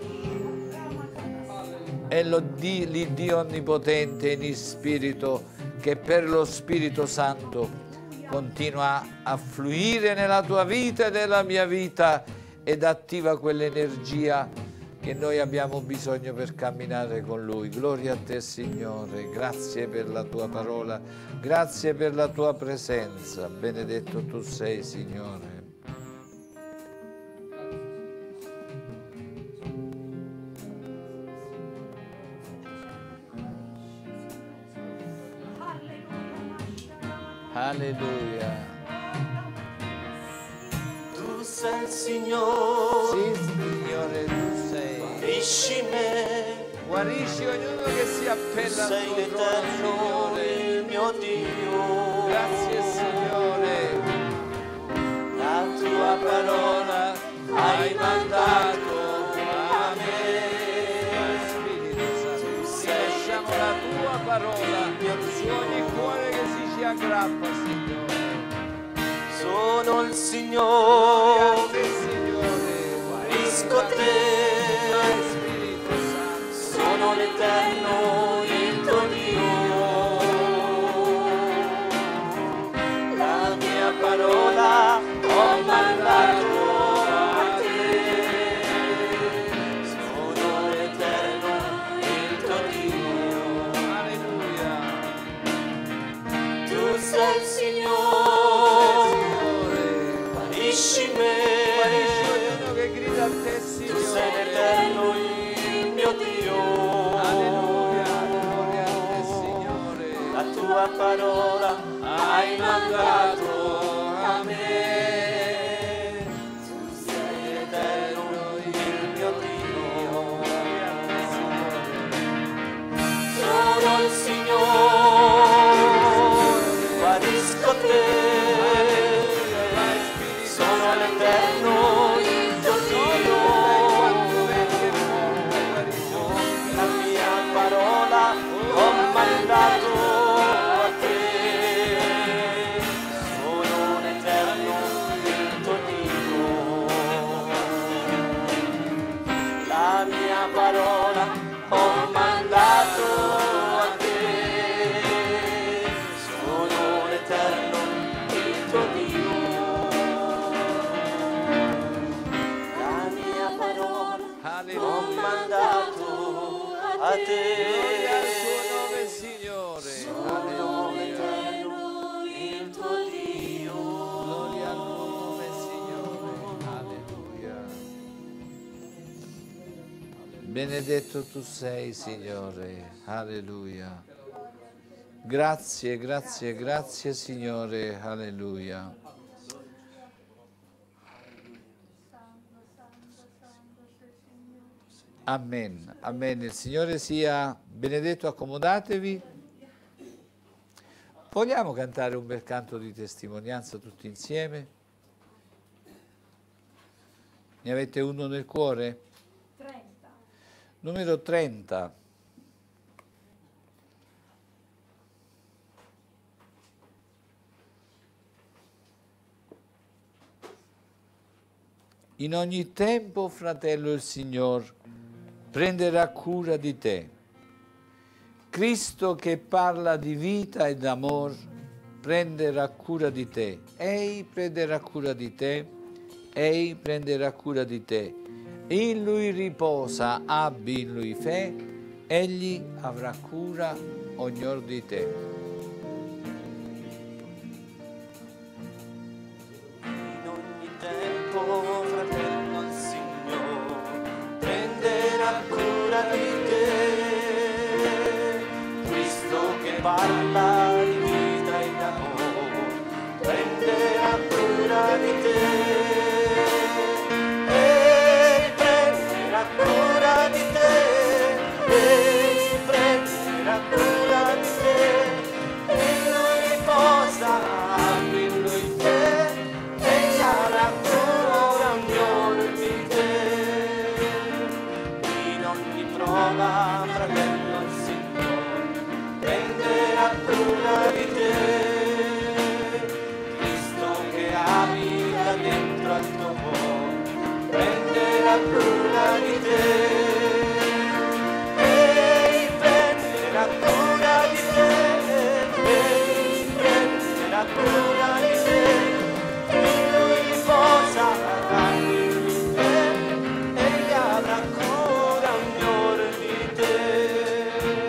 Speaker 2: è l'Iddio onnipotente in spirito, che per lo Spirito Santo continua a fluire nella tua vita e nella mia vita ed attiva quell'energia che noi abbiamo bisogno per camminare con Lui. Gloria a te, Signore, grazie per la tua parola, grazie per la tua presenza, benedetto tu sei, Signore. Alleluia.
Speaker 1: Tu sei il Signore.
Speaker 2: Sì, Signore, tu sei.
Speaker 1: Guarisci me.
Speaker 2: Guarisci ognuno che si appella
Speaker 1: Tu
Speaker 2: al
Speaker 1: sei
Speaker 2: tuo
Speaker 1: l'Eterno,
Speaker 2: trono, Signore.
Speaker 1: il mio Dio.
Speaker 2: Grazie, Signore.
Speaker 1: La tua parola hai mandato a me.
Speaker 2: Spirito Santo, ti lasciamo la tua parola su ogni cuore che si ci aggrappa, Signore.
Speaker 1: Sono il
Speaker 2: Gloria a
Speaker 1: Signore,
Speaker 2: te, Signore.
Speaker 1: guarisco te.
Speaker 2: Spirito Santo.
Speaker 1: Sono l'Eterno, il tuo Dio. La mia parola ho mandato a te. Sono l'Eterno, il tuo Dio.
Speaker 2: Alleluia.
Speaker 1: Tu sei il Signore, guarisci me.
Speaker 2: Guarisci ognuno che grida a te,
Speaker 1: Tu sei
Speaker 2: Signore.
Speaker 1: l'Eterno, il mio Dio.
Speaker 2: Alleluia, gloria a te, Signore.
Speaker 1: La tua parola hai mandato a me. Tu sei l'Eterno, il mio Dio. Sono il Signore, guarisco te. Sono l'Eterno, il tuo Dio. La mia parola ho mandato a te. Sono l'Eterno, il tuo Dio. La mia parola ho mandato a te. Sono l'Eterno, il tuo Dio. La mia parola ho
Speaker 2: Alleluia.
Speaker 1: mandato a
Speaker 2: Gloria al
Speaker 1: te.
Speaker 2: tuo nome, Signore. Alleluia.
Speaker 1: Il tuo Dio.
Speaker 2: Gloria al tuo nome, Signore. Alleluia. Benedetto tu sei, Signore. Alleluia. Grazie, grazie, grazie, Signore. Alleluia. Amen, amen. Il Signore sia benedetto, accomodatevi. Vogliamo cantare un bel canto di testimonianza tutti insieme? Ne avete uno nel cuore?
Speaker 3: trenta.
Speaker 2: Numero trenta. In ogni tempo, fratello, il Signor prenderà cura di te. Cristo che parla di vita ed amor prenderà cura di te. Ei prenderà cura di te. Ei prenderà cura di te. In Lui riposa, abbi in Lui fe, Egli avrà cura ognor di te.
Speaker 1: In ogni tempo, fratello, il Signore prenderà cura di te. cura di te, e prenderà cura di te, e prenderà cura di te, in lui riposa, in lui te, e sarà cura ogni ora di te, in ogni prova, fratello, il Signore prenderà cura di te. Abita dentro al tuo cuore, prenderà cura di te, e prenderà cura di te, e prenderà cura di te, in lui riposa, in lui te, e gli avrà cura ogni ora di te,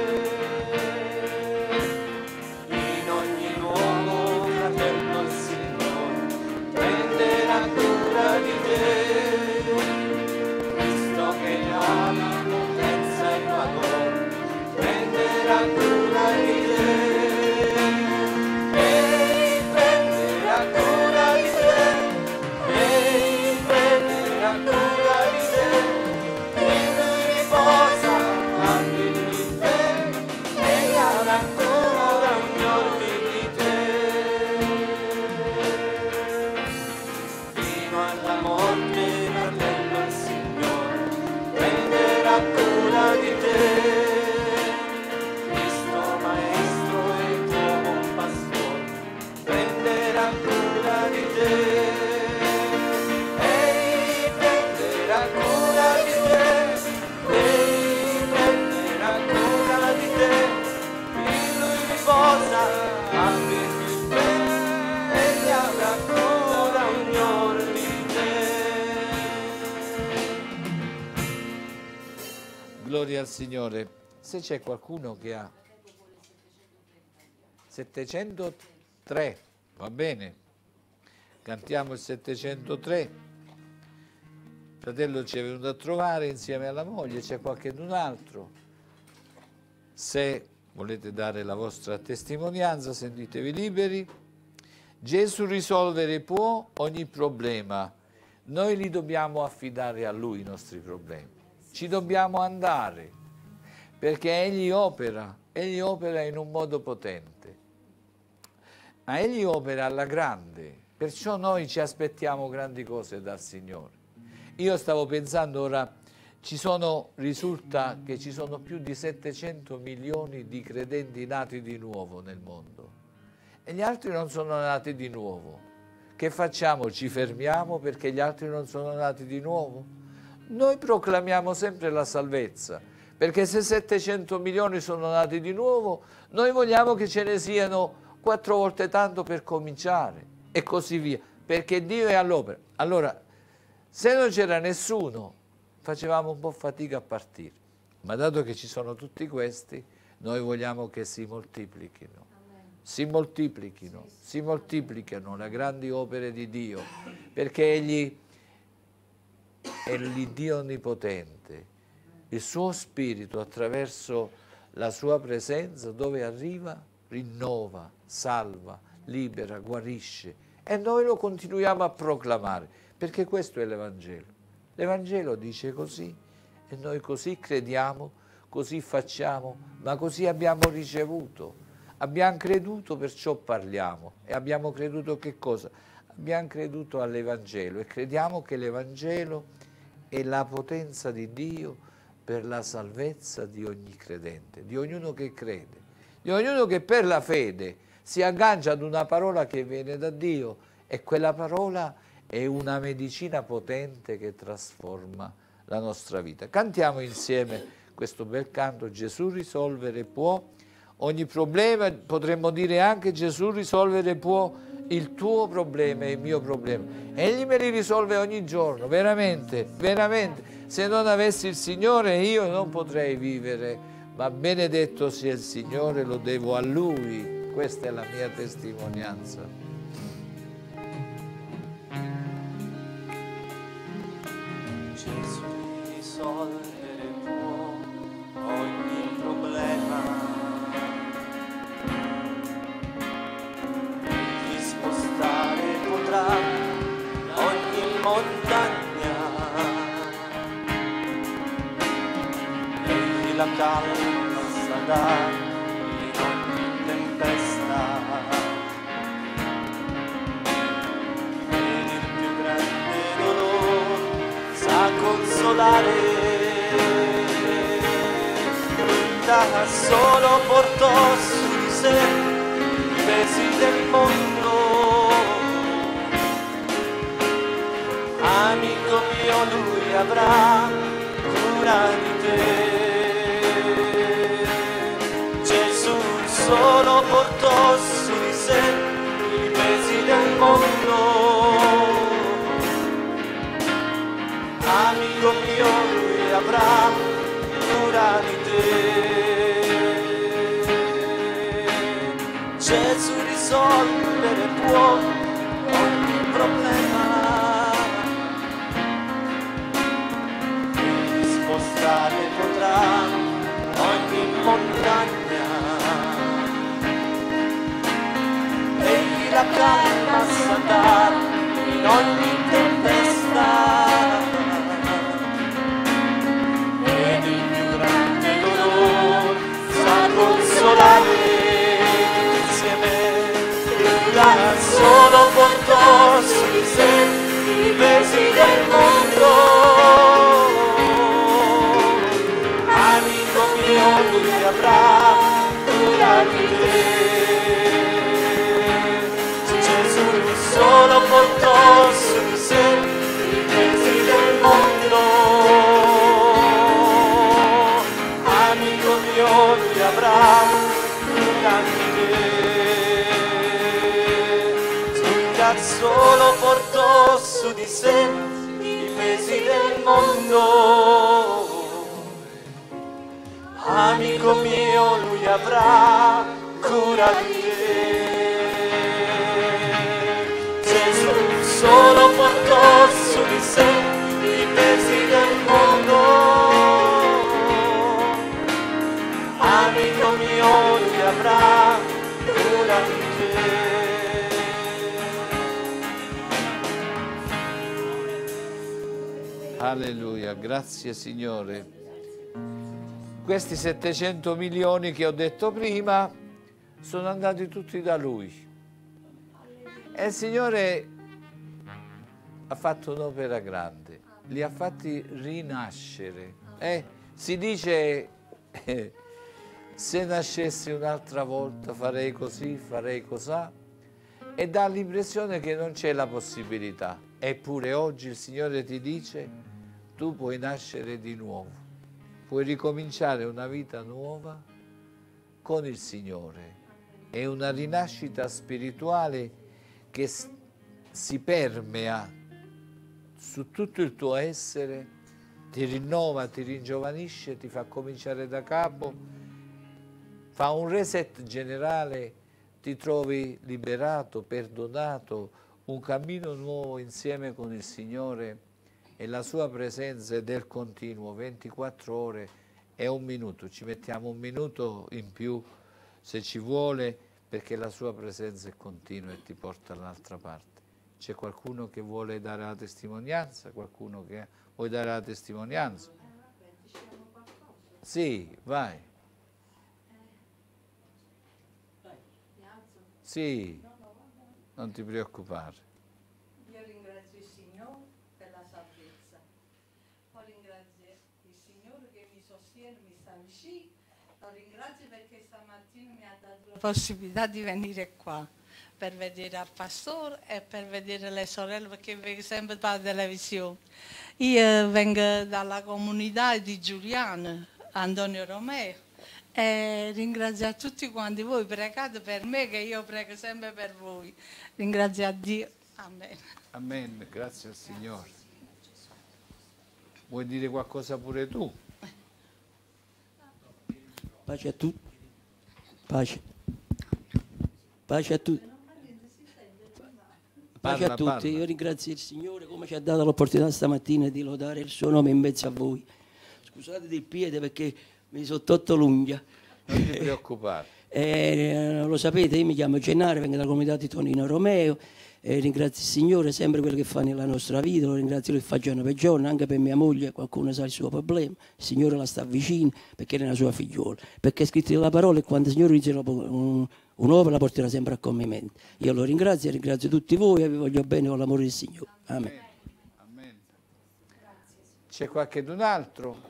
Speaker 1: in ogni luogo, fratello, il Signore prenderà cura di te, visto che ami potenza e valore, prenderà cura di te, e prenderà cura di te, e prenderà cura di te, in lui riposa, in lui te, e avrà cura ogni ordine di te. Alla morte, fratello, il Signore prenderà cura di te, Cristo Maestro e il tuo buon pastore prenderà cura di te, e prenderà cura di te, e prenderà cura di te, in lui riposa, in lui te, e gli avrà cura ogni ora di
Speaker 2: Gloria al Signore. Se c'è qualcuno che ha settecentotré, va bene, cantiamo il settecentotré. Il fratello ci è venuto a trovare insieme alla moglie, c'è qualcun altro. Se volete dare la vostra testimonianza, sentitevi liberi. Gesù risolvere può ogni problema, noi li dobbiamo affidare a Lui i nostri problemi. Ci dobbiamo andare, perché Egli opera, Egli opera in un modo potente, ma Egli opera alla grande, perciò noi ci aspettiamo grandi cose dal Signore. Io stavo pensando ora, ci sono, risulta che ci sono più di settecento milioni di credenti nati di nuovo nel mondo, e gli altri non sono nati di nuovo. Che facciamo? Ci fermiamo perché gli altri non sono nati di nuovo? Noi proclamiamo sempre la salvezza, perché se settecento milioni sono nati di nuovo, noi vogliamo che ce ne siano quattro volte tanto per cominciare, e così via, perché Dio è all'opera. Allora, se non c'era nessuno, facevamo un po' fatica a partire, ma dato che ci sono tutti questi, noi vogliamo che si moltiplichino, si moltiplichino, si moltiplicano le grandi opere di Dio, perché Egli è l'Iddio onnipotente, il suo spirito attraverso la sua presenza dove arriva rinnova, salva, libera, guarisce, e noi lo continuiamo a proclamare, perché questo è l'Evangelo. L'Evangelo dice così e noi così crediamo, così facciamo, ma così abbiamo ricevuto, abbiamo creduto, perciò parliamo. E abbiamo creduto che cosa? Abbiamo creduto all'Evangelo e crediamo che l'Evangelo è la potenza di Dio per la salvezza di ogni credente, di ognuno che crede, di ognuno che per la fede si aggancia ad una parola che viene da Dio, e quella parola è una medicina potente che trasforma la nostra vita. Cantiamo insieme questo bel canto, Gesù risolvere può ogni problema, potremmo dire anche Gesù risolvere può il tuo problema e il mio problema. Egli me li risolve ogni giorno, veramente, veramente. Se non avessi il Signore io non potrei vivere, ma benedetto sia il Signore, lo devo a Lui. Questa è la mia testimonianza.
Speaker 1: Gesù risolvere può ogni problema, ti spostare potrà calma sa dare in ogni tempesta. Ed il più grande dolore sa consolare. Da solo portò su di sé i pesi del mondo. Amico mio, lui avrà cura di te. Gesù solo portò su di sé i pesi del mondo. Amico mio, lui avrà cura di te. Gesù risolvere può ogni problema e spostare potrà ogni montagna. Egli la calma sa dare in ogni tempesta. Ed il più grande dolore sa consolare. Da solo portò su di sé i pesi del mondo. Amico mio, lui avrà cura di te. Gesù solo portò su di sé i pesi del mondo. Amico mio, lui avrà cura di te. Solo portò su di sé i pesi del mondo. Amico mio, lui avrà cura di te. Gesù solo portò su di sé i pesi del mondo. Amico mio, lui avrà cura di te.
Speaker 2: Alleluia, grazie Signore. Questi settecento milioni che ho detto prima sono andati tutti da Lui. E il Signore ha fatto un'opera grande, li ha fatti rinascere. Eh, si dice, eh, se nascessi un'altra volta farei così, farei cosà, e dà l'impressione che non c'è la possibilità. Eppure oggi il Signore ti dice: tu puoi nascere di nuovo, puoi ricominciare una vita nuova con il Signore. È una rinascita spirituale che si permea su tutto il tuo essere, ti rinnova, ti ringiovanisce, ti fa cominciare da capo, fa un reset generale, ti trovi liberato, perdonato, un cammino nuovo insieme con il Signore. E la sua presenza è del continuo, ventiquattro ore e un minuto. Ci mettiamo un minuto in più se ci vuole, perché la sua presenza è continua e ti porta all'altra parte. C'è qualcuno che vuole dare la testimonianza? Qualcuno che vuole dare la testimonianza? Sì, vai. Sì, non ti preoccupare.
Speaker 4: Lo ringrazio perché stamattina mi ha dato la possibilità di venire qua per vedere il pastore e per vedere le sorelle, perché vedo sempre per la televisione. Io vengo dalla comunità di Giuliano, Antonio Romeo, e ringrazio a tutti quanti voi. Pregate per me, che io prego sempre per voi. Ringrazio a Dio. Amen.
Speaker 2: Amen, grazie al Signore. Vuoi dire qualcosa pure tu?
Speaker 5: Pace a tutti. Pace. Pace a tutti. Pace
Speaker 2: Parla,
Speaker 5: a tutti.
Speaker 2: parla.
Speaker 5: Io ringrazio il Signore come ci ha dato l'opportunità stamattina di lodare il suo nome in mezzo a voi. Scusate del piede perché mi sono tolto l'unghia.
Speaker 2: Non ti preoccupare.
Speaker 5: Eh, lo sapete, io mi chiamo Gennaro, vengo dalla comunità di Tonino Romeo, eh, ringrazio il Signore sempre quello che fa nella nostra vita, lo ringrazio che fa giorno per giorno, anche per mia moglie, qualcuno sa il suo problema, il Signore la sta vicino perché è una sua figliuola, perché è scritto nella parola e quando il Signore inizia un, un'opera la porterà sempre a compimento. Io lo ringrazio e ringrazio tutti voi e vi voglio bene con l'amore del Signore. Amen.
Speaker 2: Amen. C'è qualcun altro?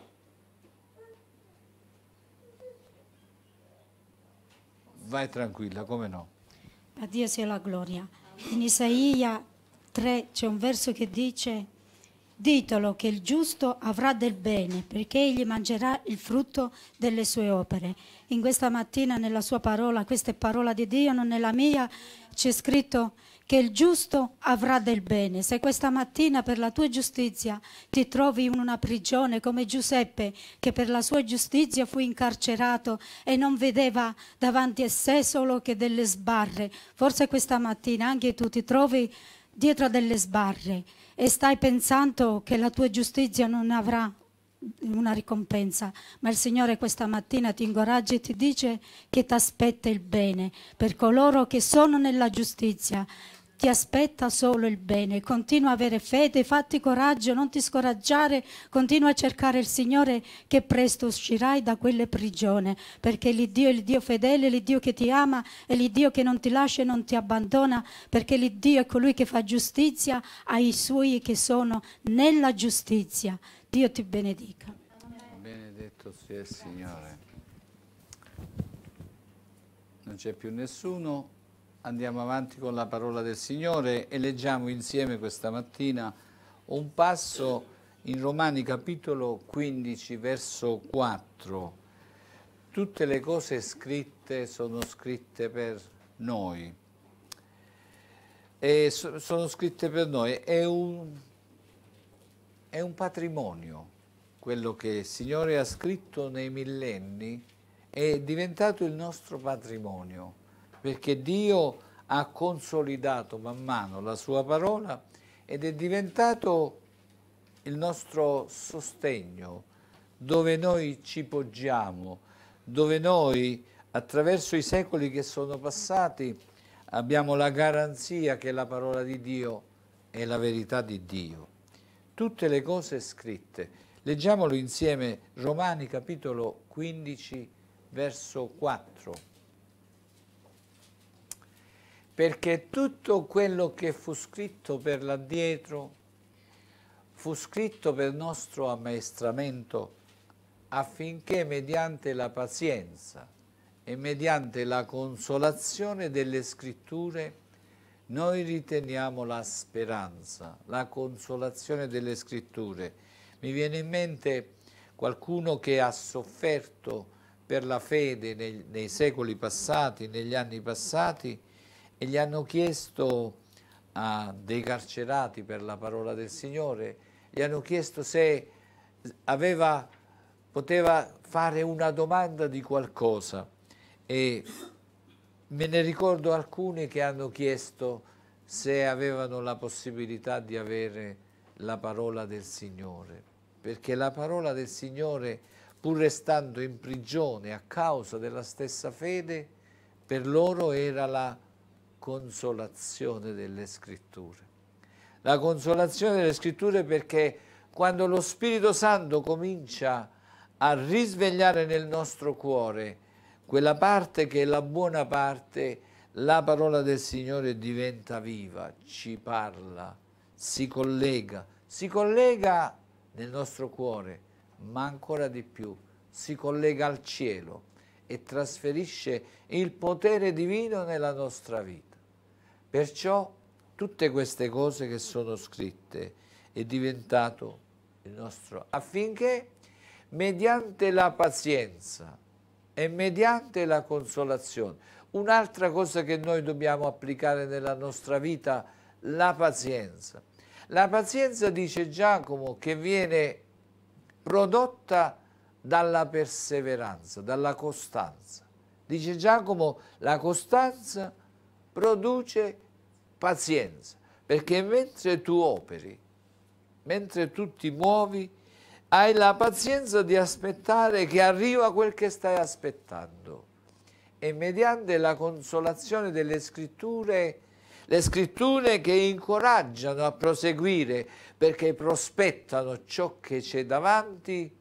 Speaker 2: Vai tranquilla, come no?
Speaker 6: A Dio sia la gloria. In Isaia tre c'è un verso che dice: ditelo che il giusto avrà del bene, perché egli mangerà il frutto delle sue opere. In questa mattina nella sua parola, questa è parola di Dio, non nella mia, c'è scritto che il giusto avrà del bene. Se questa mattina per la tua giustizia ti trovi in una prigione come Giuseppe, che per la sua giustizia fu incarcerato e non vedeva davanti a sé solo che delle sbarre, forse questa mattina anche tu ti trovi dietro delle sbarre e stai pensando che la tua giustizia non avrà una ricompensa, ma il Signore questa mattina ti incoraggia e ti dice che ti aspetta il bene. Per coloro che sono nella giustizia ti aspetta solo il bene. Continua a avere fede, fatti coraggio, non ti scoraggiare, continua a cercare il Signore, che presto uscirai da quelle prigioni, perché l'Iddio è il Dio fedele, l'Iddio che ti ama, è l'Iddio che non ti lascia e non ti abbandona, perché l'Iddio è colui che fa giustizia ai suoi che sono nella giustizia. Dio ti benedica.
Speaker 2: Benedetto sia il Signore. Non c'è più nessuno. Andiamo avanti con la parola del Signore e leggiamo insieme questa mattina un passo in Romani capitolo quindici verso quattro. Tutte le cose scritte sono scritte per noi. E so- sono scritte per noi. È un, è un patrimonio. Quello che il Signore ha scritto nei millenni è diventato il nostro patrimonio, perché Dio ha consolidato man mano la sua parola ed è diventato il nostro sostegno, dove noi ci poggiamo, dove noi attraverso i secoli che sono passati abbiamo la garanzia che la parola di Dio è la verità di Dio. Tutte le cose scritte. Leggiamolo insieme, Romani capitolo quindici verso quattro. Perché tutto quello che fu scritto per l'addietro fu scritto per nostro ammaestramento, affinché mediante la pazienza e mediante la consolazione delle scritture noi riteniamo la speranza, la consolazione delle scritture. Mi viene in mente qualcuno che ha sofferto per la fede nei, nei secoli passati, negli anni passati, e gli hanno chiesto a dei carcerati per la parola del Signore, gli hanno chiesto se aveva, poteva fare una domanda di qualcosa, e me ne ricordo alcuni che hanno chiesto se avevano la possibilità di avere la parola del Signore, perché la parola del Signore, pur restando in prigione a causa della stessa fede, per loro era la consolazione delle scritture. La consolazione delle scritture, perché quando lo Spirito Santo comincia a risvegliare nel nostro cuore quella parte che è la buona parte, la parola del Signore diventa viva, ci parla, si collega, si collega nel nostro cuore, ma ancora di più si collega al cielo e trasferisce il potere divino nella nostra vita. Perciò tutte queste cose che sono scritte è diventato il nostro, affinché mediante la pazienza e mediante la consolazione, un'altra cosa che noi dobbiamo applicare nella nostra vita, la pazienza. La pazienza, dice Giacomo, che viene prodotta dalla perseveranza, dalla costanza. Dice Giacomo, la costanza produce pazienza, perché mentre tu operi, mentre tu ti muovi, hai la pazienza di aspettare che arriva quel che stai aspettando. e mediante la consolazione delle scritture, le scritture che incoraggiano a proseguire perché prospettano ciò che c'è davanti,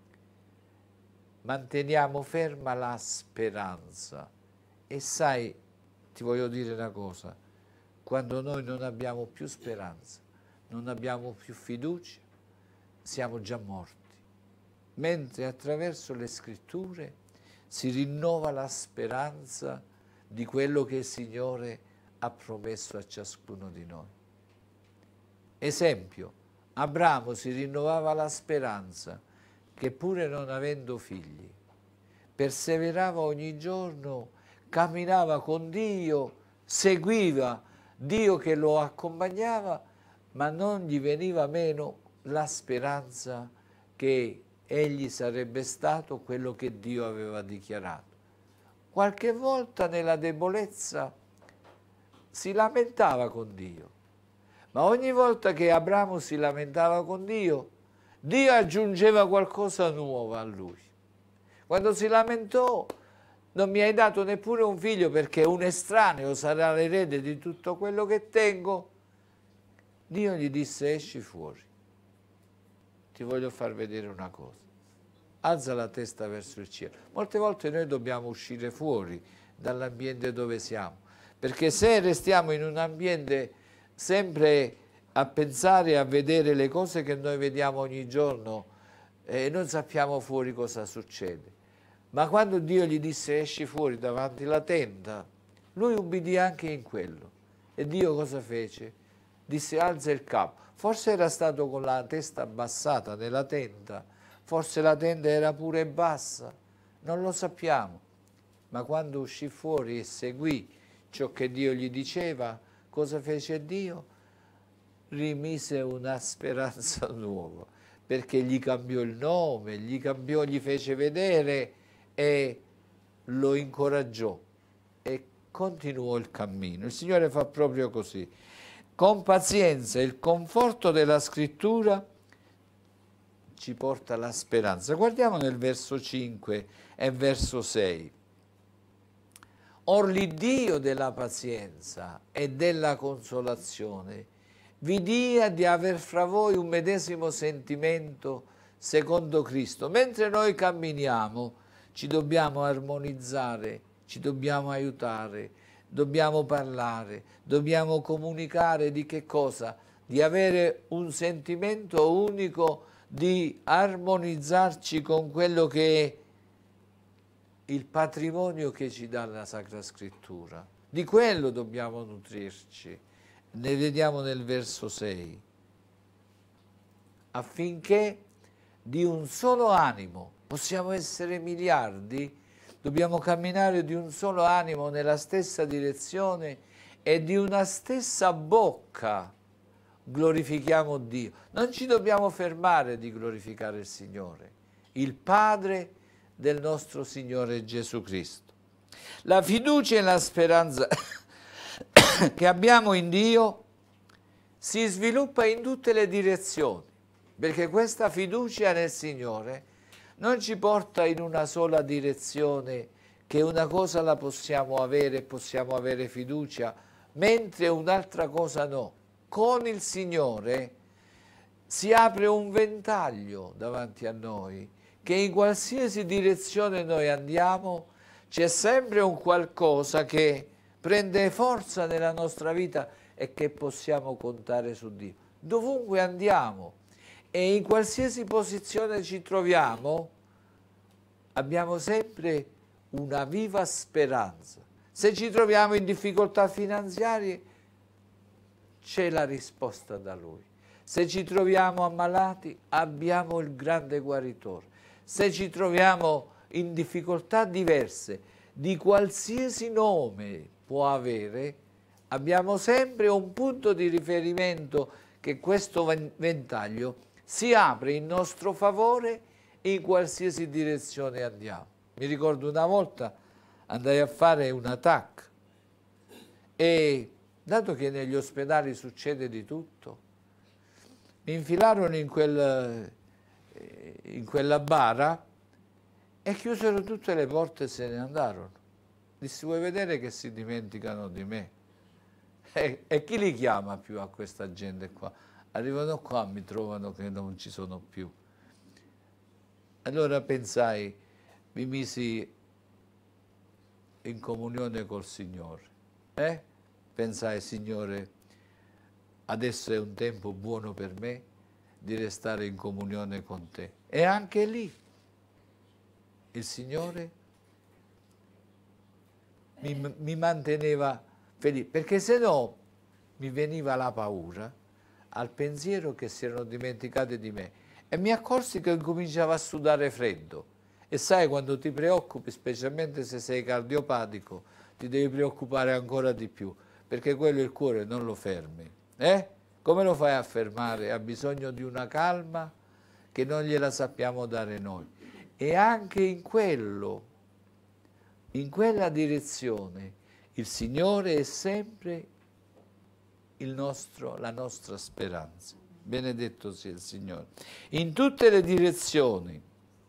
Speaker 2: manteniamo ferma la speranza. E sai, ti voglio dire una cosa, quando noi non abbiamo più speranza, non abbiamo più fiducia, siamo già morti. Mentre attraverso le scritture si rinnova la speranza di quello che il Signore ha promesso a ciascuno di noi. Esempio, Abramo si rinnovava la speranza che pure non avendo figli, perseverava ogni giorno, camminava con Dio, seguiva Dio che lo accompagnava, ma non gli veniva meno la speranza che egli sarebbe stato quello che Dio aveva dichiarato. Qualche volta nella debolezza si lamentava con Dio, ma ogni volta che Abramo si lamentava con Dio, Dio aggiungeva qualcosa nuovo a lui. Quando si lamentò, non mi hai dato neppure un figlio perché un estraneo sarà l'erede di tutto quello che tengo, Dio gli disse: esci fuori, ti voglio far vedere una cosa, alza la testa verso il cielo. Molte volte noi dobbiamo uscire fuori dall'ambiente dove siamo, perché se restiamo in un ambiente sempre a pensare e a vedere le cose che noi vediamo ogni giorno, eh, non sappiamo fuori cosa succede. Ma quando Dio gli disse esci fuori davanti alla tenda, lui ubbidì anche in quello. E Dio cosa fece? Disse alza il capo. Forse era stato con la testa abbassata nella tenda, forse la tenda era pure bassa, non lo sappiamo. Ma quando uscì fuori e seguì ciò che Dio gli diceva, cosa fece Dio? Rimise una speranza nuova, perché gli cambiò il nome, gli cambiò, gli fece vedere e lo incoraggiò e continuò il cammino. Il Signore fa proprio così. Con pazienza il conforto della scrittura ci porta alla speranza. Guardiamo nel verso cinque e verso sei. Or l'Iddio della pazienza e della consolazione vi dia di aver fra voi un medesimo sentimento secondo Cristo. Mentre noi camminiamo ci dobbiamo armonizzare, ci dobbiamo aiutare, dobbiamo parlare, dobbiamo comunicare di che cosa? Di avere un sentimento unico, di armonizzarci con quello che è il patrimonio che ci dà la Sacra Scrittura. Di quello dobbiamo nutrirci. Ne vediamo nel verso sei. Affinché di un solo animo, possiamo essere miliardi, dobbiamo camminare di un solo animo nella stessa direzione e di una stessa bocca glorifichiamo Dio. Non ci dobbiamo fermare di glorificare il Signore, il Padre del nostro Signore Gesù Cristo. La fiducia e la speranza che abbiamo in Dio si sviluppa in tutte le direzioni, perché questa fiducia nel Signore non ci porta in una sola direzione, che una cosa la possiamo avere e possiamo avere fiducia, mentre un'altra cosa no. Con il Signore si apre un ventaglio davanti a noi, che in qualsiasi direzione noi andiamo c'è sempre un qualcosa che prende forza nella nostra vita e che possiamo contare su Dio. Dovunque andiamo e in qualsiasi posizione ci troviamo, abbiamo sempre una viva speranza. Se ci troviamo in difficoltà finanziarie, c'è la risposta da Lui. Se ci troviamo ammalati, abbiamo il grande guaritore. Se ci troviamo in difficoltà diverse, di qualsiasi nome può avere, abbiamo sempre un punto di riferimento, che questo ventaglio si apre in nostro favore in qualsiasi direzione andiamo. Mi ricordo una volta andai a fare una T A C e, dato che negli ospedali succede di tutto, mi infilarono in, quel, in quella bara e chiusero tutte le porte e se ne andarono. Dissi, vuoi vedere che si dimenticano di me? E, e chi li chiama più a questa gente qua? Arrivano qua, mi trovano che non ci sono più. Allora pensai, mi misi in comunione col Signore. Eh? Pensai, Signore, adesso è un tempo buono per me di restare in comunione con te. E anche lì il Signore mi, mi manteneva felice, perché se no mi veniva la paura al pensiero che si erano dimenticati di me e mi accorsi che cominciava a sudare freddo. E sai, quando ti preoccupi, specialmente se sei cardiopatico, ti devi preoccupare ancora di più, perché quello il cuore non lo fermi. Eh? Come lo fai a fermare? Ha bisogno di una calma che non gliela sappiamo dare noi. E anche in quello, in quella direzione, il Signore è sempre il nostro, la nostra speranza. Benedetto sia il Signore. In tutte le direzioni.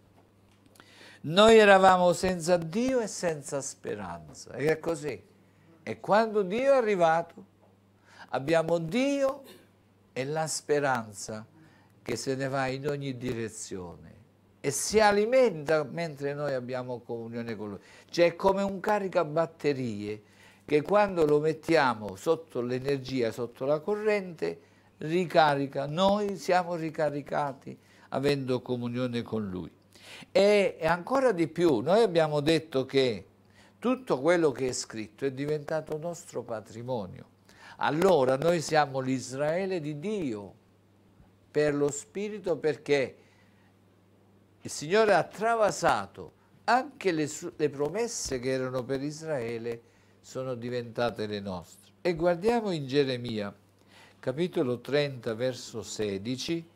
Speaker 2: Noi eravamo senza Dio e senza speranza, e è così. E quando Dio è arrivato, abbiamo Dio e la speranza che se ne va in ogni direzione e si alimenta mentre noi abbiamo comunione con Lui. Cioè è come un caricabatterie che quando lo mettiamo sotto l'energia, sotto la corrente, ricarica. Noi siamo ricaricati avendo comunione con Lui. E ancora di più, noi abbiamo detto che tutto quello che è scritto è diventato nostro patrimonio. Allora noi siamo l'Israele di Dio per lo Spirito, perché il Signore ha travasato anche le, le promesse che erano per Israele, sono diventate le nostre. E guardiamo in Geremia, capitolo trenta, verso sedici.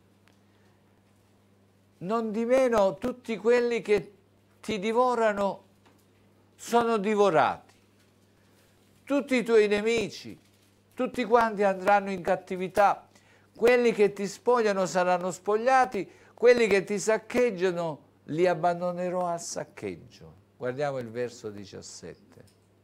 Speaker 2: Non di meno tutti quelli che ti divorano sono divorati, tutti i tuoi nemici, tutti quanti andranno in cattività, quelli che ti spogliano saranno spogliati, quelli che ti saccheggiano li abbandonerò al saccheggio. Guardiamo il verso diciassette.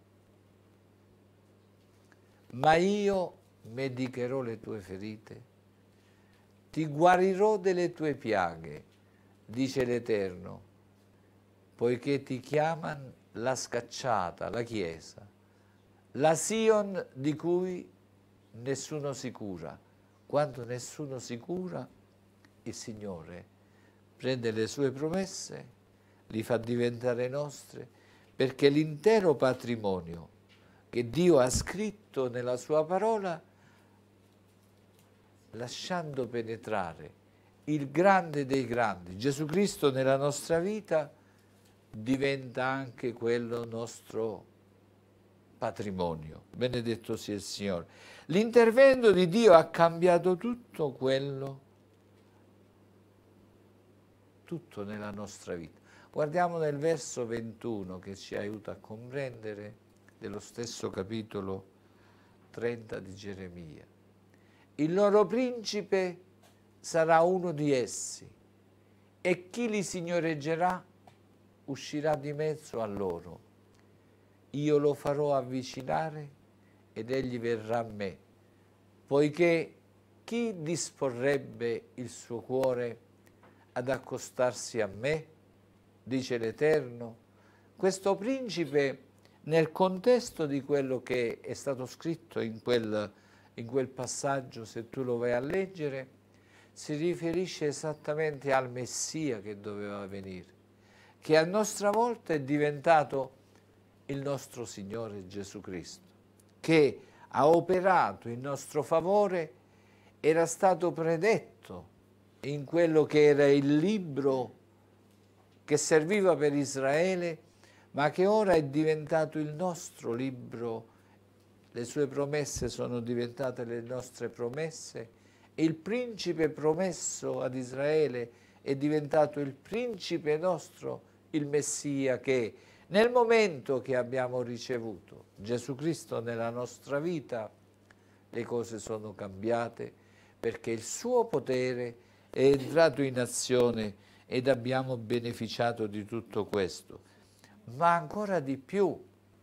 Speaker 2: Ma io medicherò le tue ferite, ti guarirò delle tue piaghe, dice l'Eterno, poiché ti chiamano la scacciata, la Chiesa, la Sion di cui nessuno si cura. Quando nessuno si cura, il Signore prende le sue promesse, li fa diventare nostre, perché l'intero patrimonio che Dio ha scritto nella sua parola, lasciando penetrare il grande dei grandi, Gesù Cristo nella nostra vita, diventa anche quello nostro patrimonio. Benedetto sia il Signore. L'intervento di Dio ha cambiato tutto quello, tutto nella nostra vita. Guardiamo nel verso ventuno che ci aiuta a comprendere, dello stesso capitolo trenta di Geremia. Il loro principe sarà uno di essi, e chi li signoreggerà uscirà di mezzo a loro. Io lo farò avvicinare ed egli verrà a me, poiché chi disporrebbe il suo cuore ad accostarsi a me, dice l'Eterno. Questo principe, nel contesto di quello che è stato scritto in quel, in quel passaggio, se tu lo vai a leggere, si riferisce esattamente al Messia che doveva venire, che a nostra volta è diventato il nostro Signore Gesù Cristo, che ha operato in nostro favore, era stato predetto in quello che era il libro che serviva per Israele, ma che ora è diventato il nostro libro. Le sue promesse sono diventate le nostre promesse, e il principe promesso ad Israele è diventato il principe nostro, il Messia, che nel momento che abbiamo ricevuto Gesù Cristo nella nostra vita, le cose sono cambiate, perché il suo potere è entrato in azione ed abbiamo beneficiato di tutto questo. Ma ancora di più,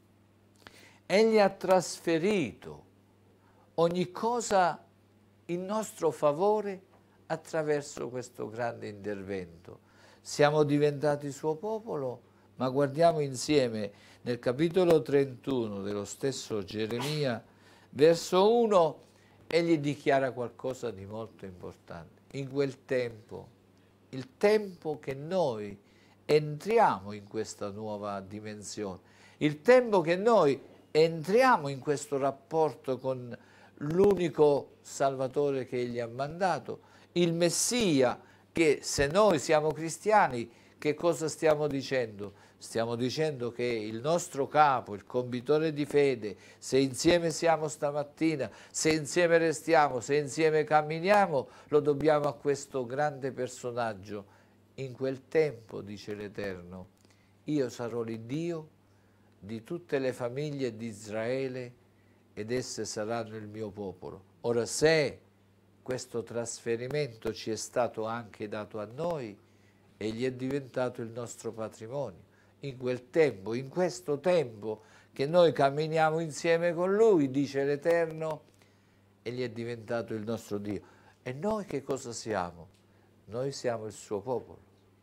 Speaker 2: Egli ha trasferito ogni cosa in nostro favore attraverso questo grande intervento. Siamo diventati suo popolo, ma guardiamo insieme nel capitolo trentuno dello stesso Geremia, verso uno, egli dichiara qualcosa di molto importante. In quel tempo, il tempo che noi entriamo in questa nuova dimensione, il tempo che noi entriamo in questo rapporto con l'unico Salvatore che egli ha mandato, il Messia, che se noi siamo cristiani, che cosa stiamo dicendo? Stiamo dicendo che il nostro capo, il convitore di fede, se insieme siamo stamattina, se insieme restiamo, se insieme camminiamo, lo dobbiamo a questo grande personaggio. In quel tempo, dice l'Eterno, io sarò l'Iddio di tutte le famiglie di Israele ed esse saranno il mio popolo. Ora, se questo trasferimento ci è stato anche dato a noi, egli è diventato il nostro patrimonio. In quel tempo, in questo tempo che noi camminiamo insieme con lui, dice l'Eterno, egli è diventato il nostro Dio. E noi che cosa siamo? Noi siamo il suo popolo.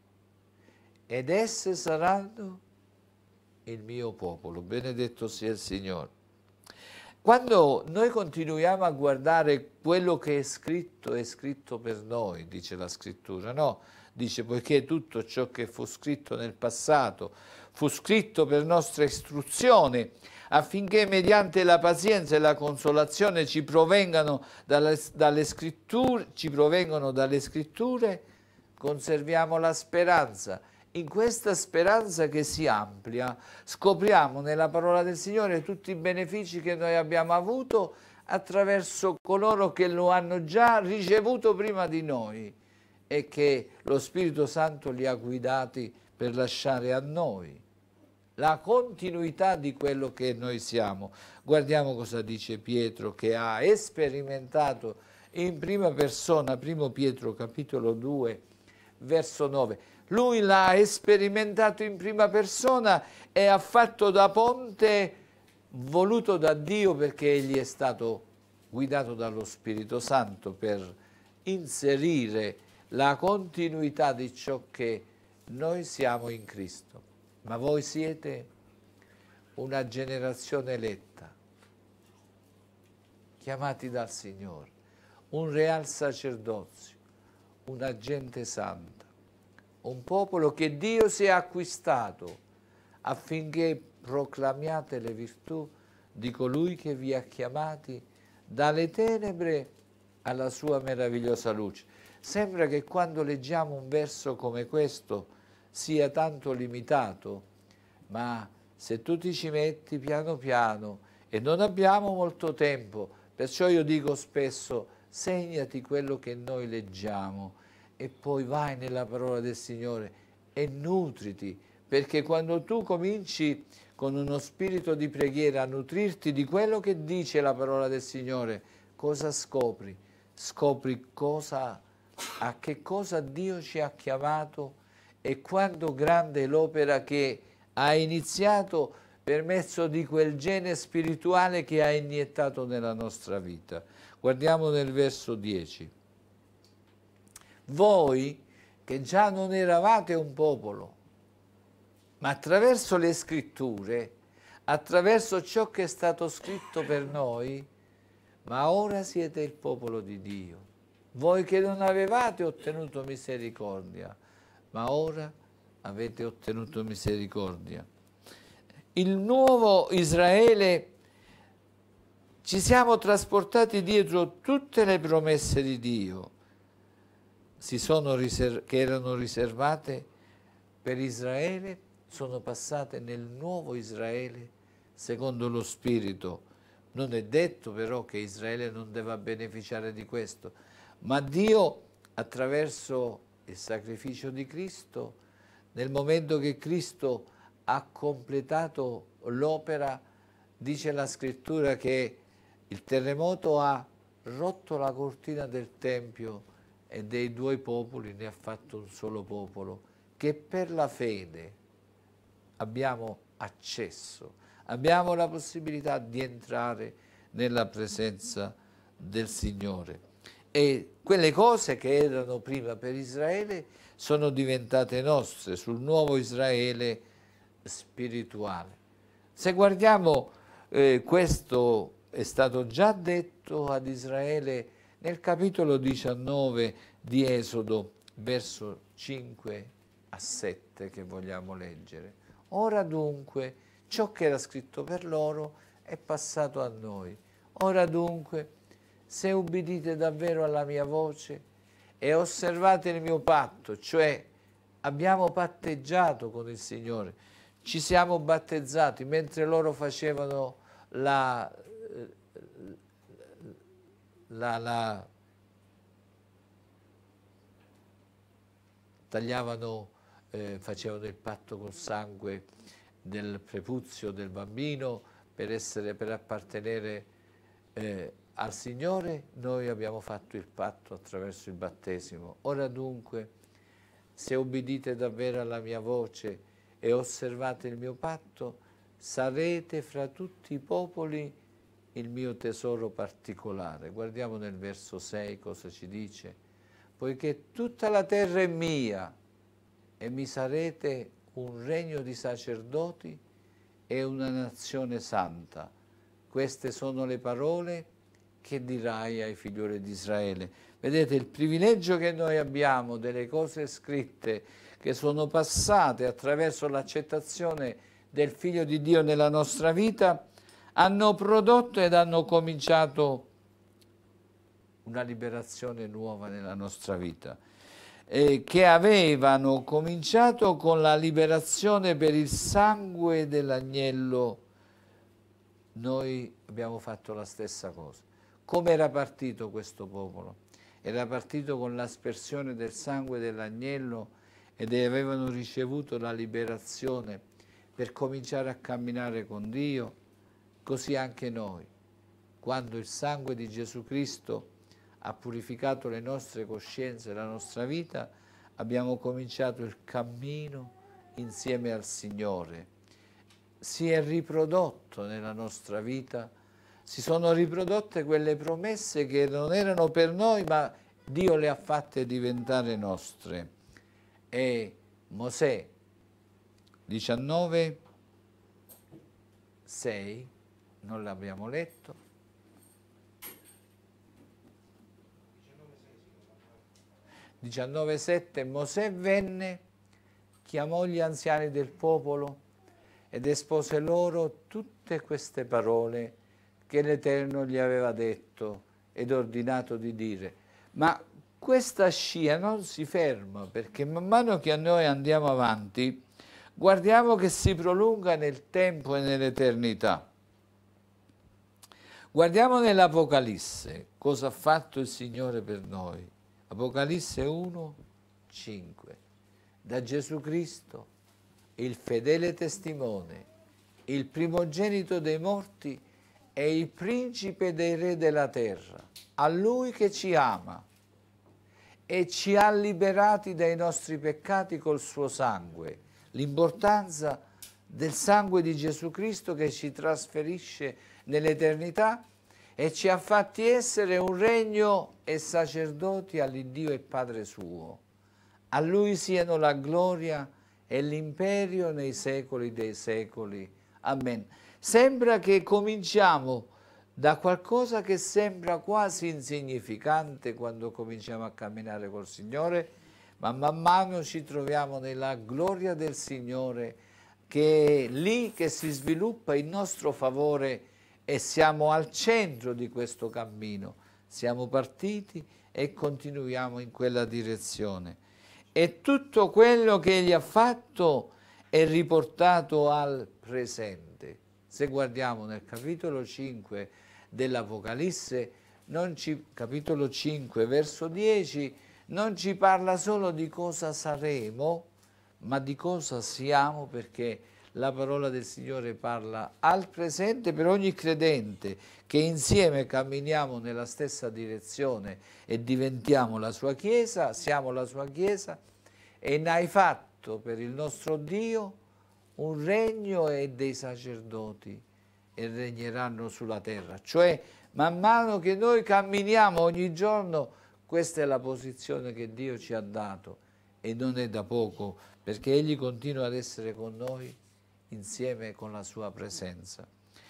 Speaker 2: Ed esse saranno il mio popolo. Benedetto sia il Signore. Quando noi continuiamo a guardare quello che è scritto, è scritto per noi, dice la Scrittura, no? Dice, poiché tutto ciò che fu scritto nel passato fu scritto per nostra istruzione, affinché mediante la pazienza e la consolazione ci provengano dalle, dalle scritture, ci provengono dalle scritture, conserviamo la speranza. In questa speranza che si amplia, scopriamo nella parola del Signore tutti i benefici che noi abbiamo avuto attraverso coloro che lo hanno già ricevuto prima di noi e che lo Spirito Santo li ha guidati per lasciare a noi la continuità di quello che noi siamo. Guardiamo cosa dice Pietro, che ha sperimentato in prima persona, primo Pietro capitolo due, verso nove. Lui l'ha sperimentato in prima persona e ha fatto da ponte voluto da Dio, perché egli è stato guidato dallo Spirito Santo per inserire la continuità di ciò che noi siamo in Cristo. Ma voi siete una generazione eletta, chiamati dal Signore, un real sacerdozio, una gente santa, un popolo che Dio si è acquistato affinché proclamiate le virtù di colui che vi ha chiamati dalle tenebre alla sua meravigliosa luce. Sembra che quando leggiamo un verso come questo sia tanto limitato, ma se tu ti ci metti piano piano, e non abbiamo molto tempo, perciò io dico spesso, segnati quello che noi leggiamo e poi vai nella parola del Signore e nutriti, perché quando tu cominci con uno spirito di preghiera a nutrirti di quello che dice la parola del Signore, cosa scopri? Scopri cosa, a che cosa Dio ci ha chiamato e quanto grande è l'opera che ha iniziato per mezzo di quel gene spirituale che ha iniettato nella nostra vita. Guardiamo nel verso dieci. Voi che già non eravate un popolo, ma attraverso le scritture, attraverso ciò che è stato scritto per noi, ma ora siete il popolo di Dio. Voi che non avevate ottenuto misericordia, ma ora avete ottenuto misericordia. Il nuovo Israele, ci siamo trasportati dietro tutte le promesse di Dio si sono riser- che erano riservate per Israele, sono passate nel nuovo Israele secondo lo Spirito. Non è detto però che Israele non debba beneficiare di questo, ma Dio, attraverso il sacrificio di Cristo, nel momento che Cristo ha completato l'opera, dice la Scrittura che il terremoto ha rotto la cortina del Tempio e dei due popoli ne ha fatto un solo popolo, che per la fede abbiamo accesso abbiamo la possibilità di entrare nella presenza del Signore. E quelle cose che erano prima per Israele sono diventate nostre, sul nuovo Israele spirituale. Se guardiamo, eh, questo è stato già detto ad Israele nel capitolo diciannove di Esodo, verso cinque a sette, che vogliamo leggere. Ora dunque, ciò che era scritto per loro è passato a noi. Ora dunque, se ubbidite davvero alla mia voce e osservate il mio patto, cioè abbiamo patteggiato con il Signore, ci siamo battezzati mentre loro facevano la, la, la tagliavano, eh, facevano il patto col sangue del prepuzio del bambino per, essere, per appartenere eh, al Signore. Noi abbiamo fatto il patto attraverso il battesimo. Ora dunque, se obbedite davvero alla mia voce e osservate il mio patto, sarete fra tutti i popoli il mio tesoro particolare. Guardiamo nel verso sei cosa ci dice. Poiché tutta la terra è mia e mi sarete un regno di sacerdoti e una nazione santa. Queste sono le parole che dirai ai figlioli di Israele. Vedete il privilegio che noi abbiamo delle cose scritte che sono passate attraverso l'accettazione del Figlio di Dio nella nostra vita, hanno prodotto ed hanno cominciato una liberazione nuova nella nostra vita, eh, che avevano cominciato con la liberazione per il sangue dell'agnello. Noi abbiamo fatto la stessa cosa. Come era partito questo popolo? Era partito con l'aspersione del sangue dell'agnello ed avevano ricevuto la liberazione per cominciare a camminare con Dio. Così anche noi, quando il sangue di Gesù Cristo ha purificato le nostre coscienze e la nostra vita, abbiamo cominciato il cammino insieme al Signore. Si è riprodotto nella nostra vita, si sono riprodotte quelle promesse che non erano per noi, ma Dio le ha fatte diventare nostre. E Mosè, diciannove, sei, non l'abbiamo letto, diciannove sette, Mosè venne, chiamò gli anziani del popolo ed espose loro tutte queste parole che l'Eterno gli aveva detto ed ordinato di dire. Ma questa scia non si ferma, perché man mano che noi andiamo avanti, guardiamo che si prolunga nel tempo e nell'eternità. Guardiamo nell'Apocalisse cosa ha fatto il Signore per noi. Apocalisse uno, cinque. Da Gesù Cristo, il fedele testimone, il primogenito dei morti e il principe dei re della terra, a Lui che ci ama e ci ha liberati dai nostri peccati col suo sangue. L'importanza del sangue di Gesù Cristo che ci trasferisce nell'eternità e ci ha fatti essere un regno e sacerdoti all'Iddio e Padre suo. A Lui siano la gloria e l'imperio nei secoli dei secoli. Amen. Sembra che cominciamo da qualcosa che sembra quasi insignificante quando cominciamo a camminare col Signore, ma man mano ci troviamo nella gloria del Signore, che è lì che si sviluppa in nostro favore e siamo al centro di questo cammino. Siamo partiti e continuiamo in quella direzione. E tutto quello che Egli ha fatto è riportato al presente. Se guardiamo nel capitolo cinque dell'Apocalisse, non ci, capitolo cinque, verso dieci, non ci parla solo di cosa saremo, ma di cosa siamo, perché la parola del Signore parla al presente per ogni credente, che insieme camminiamo nella stessa direzione e diventiamo la sua Chiesa, siamo la sua Chiesa, e ne hai fatto per il nostro Dio un regno e dei sacerdoti e regneranno sulla terra. Cioè, man mano che noi camminiamo ogni giorno, questa è la posizione che Dio ci ha dato e non è da poco, perché Egli continua ad essere con noi insieme con la sua presenza.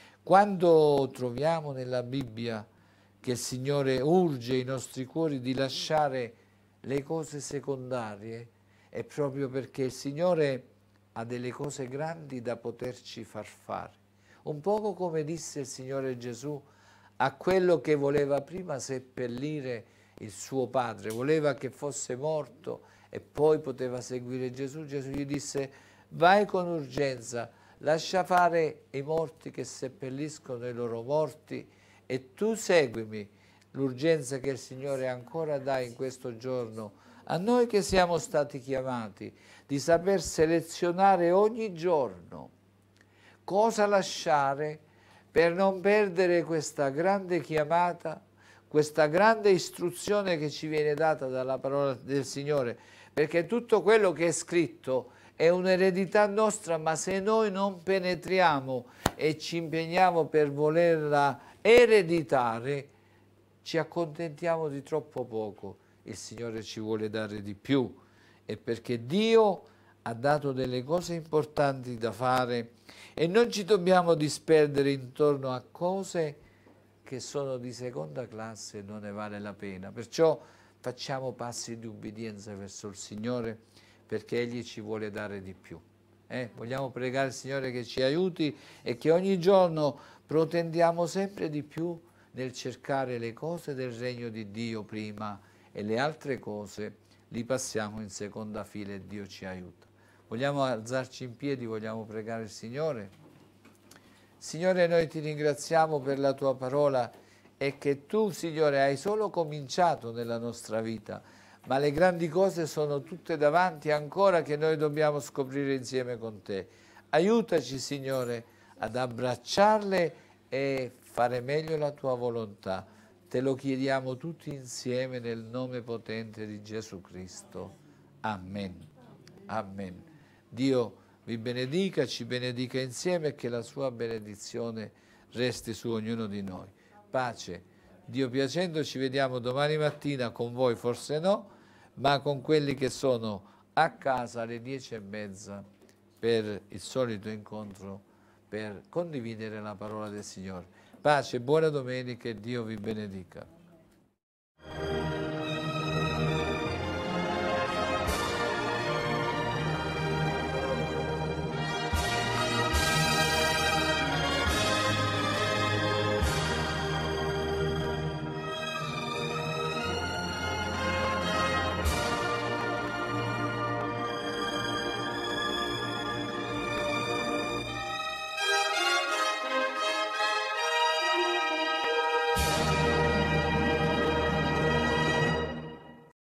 Speaker 2: Quando troviamo nella Bibbia che il Signore urge i nostri cuori di lasciare le cose secondarie, è proprio perché il Signore ha delle cose grandi da poterci far fare. Un poco come disse il Signore Gesù a quello che voleva prima seppellire il suo padre, voleva che fosse morto e poi poteva seguire Gesù. Gesù gli disse: vai con urgenza, lascia fare i morti che seppelliscono i loro morti e tu seguimi. L'urgenza che il Signore ancora dà in questo giorno a noi che siamo stati chiamati di saper selezionare ogni giorno cosa lasciare per non perdere questa grande chiamata, questa grande istruzione che ci viene data dalla parola del Signore, perché tutto quello che è scritto è un'eredità nostra, ma se noi non penetriamo e ci impegniamo per volerla ereditare, ci accontentiamo di troppo poco. Il Signore ci vuole dare di più, e perché Dio ha dato delle cose importanti da fare e non ci dobbiamo disperdere intorno a cose che sono di seconda classe e non ne vale la pena. Perciò facciamo passi di ubbidienza verso il Signore, perché Egli ci vuole dare di più. Eh? Vogliamo pregare il Signore che ci aiuti e che ogni giorno protendiamo sempre di più nel cercare le cose del regno di Dio prima e le altre cose li passiamo in seconda fila e Dio ci aiuta. Vogliamo alzarci in piedi, vogliamo pregare il Signore. Signore, noi ti ringraziamo per la tua parola e che tu, Signore, hai solo cominciato nella nostra vita, ma le grandi cose sono tutte davanti ancora, che noi dobbiamo scoprire insieme con te. Aiutaci, Signore, ad abbracciarle e fare meglio la tua volontà. Te lo chiediamo tutti insieme nel nome potente di Gesù Cristo. Amen. Amen. Dio vi benedica, ci benedica insieme e che la sua benedizione resti su ognuno di noi. Pace. Dio piacendo ci vediamo domani mattina, con voi forse no, ma con quelli che sono a casa alle dieci e mezza per il solito incontro per condividere la parola del Signore. Pace, buona domenica e Dio vi benedica.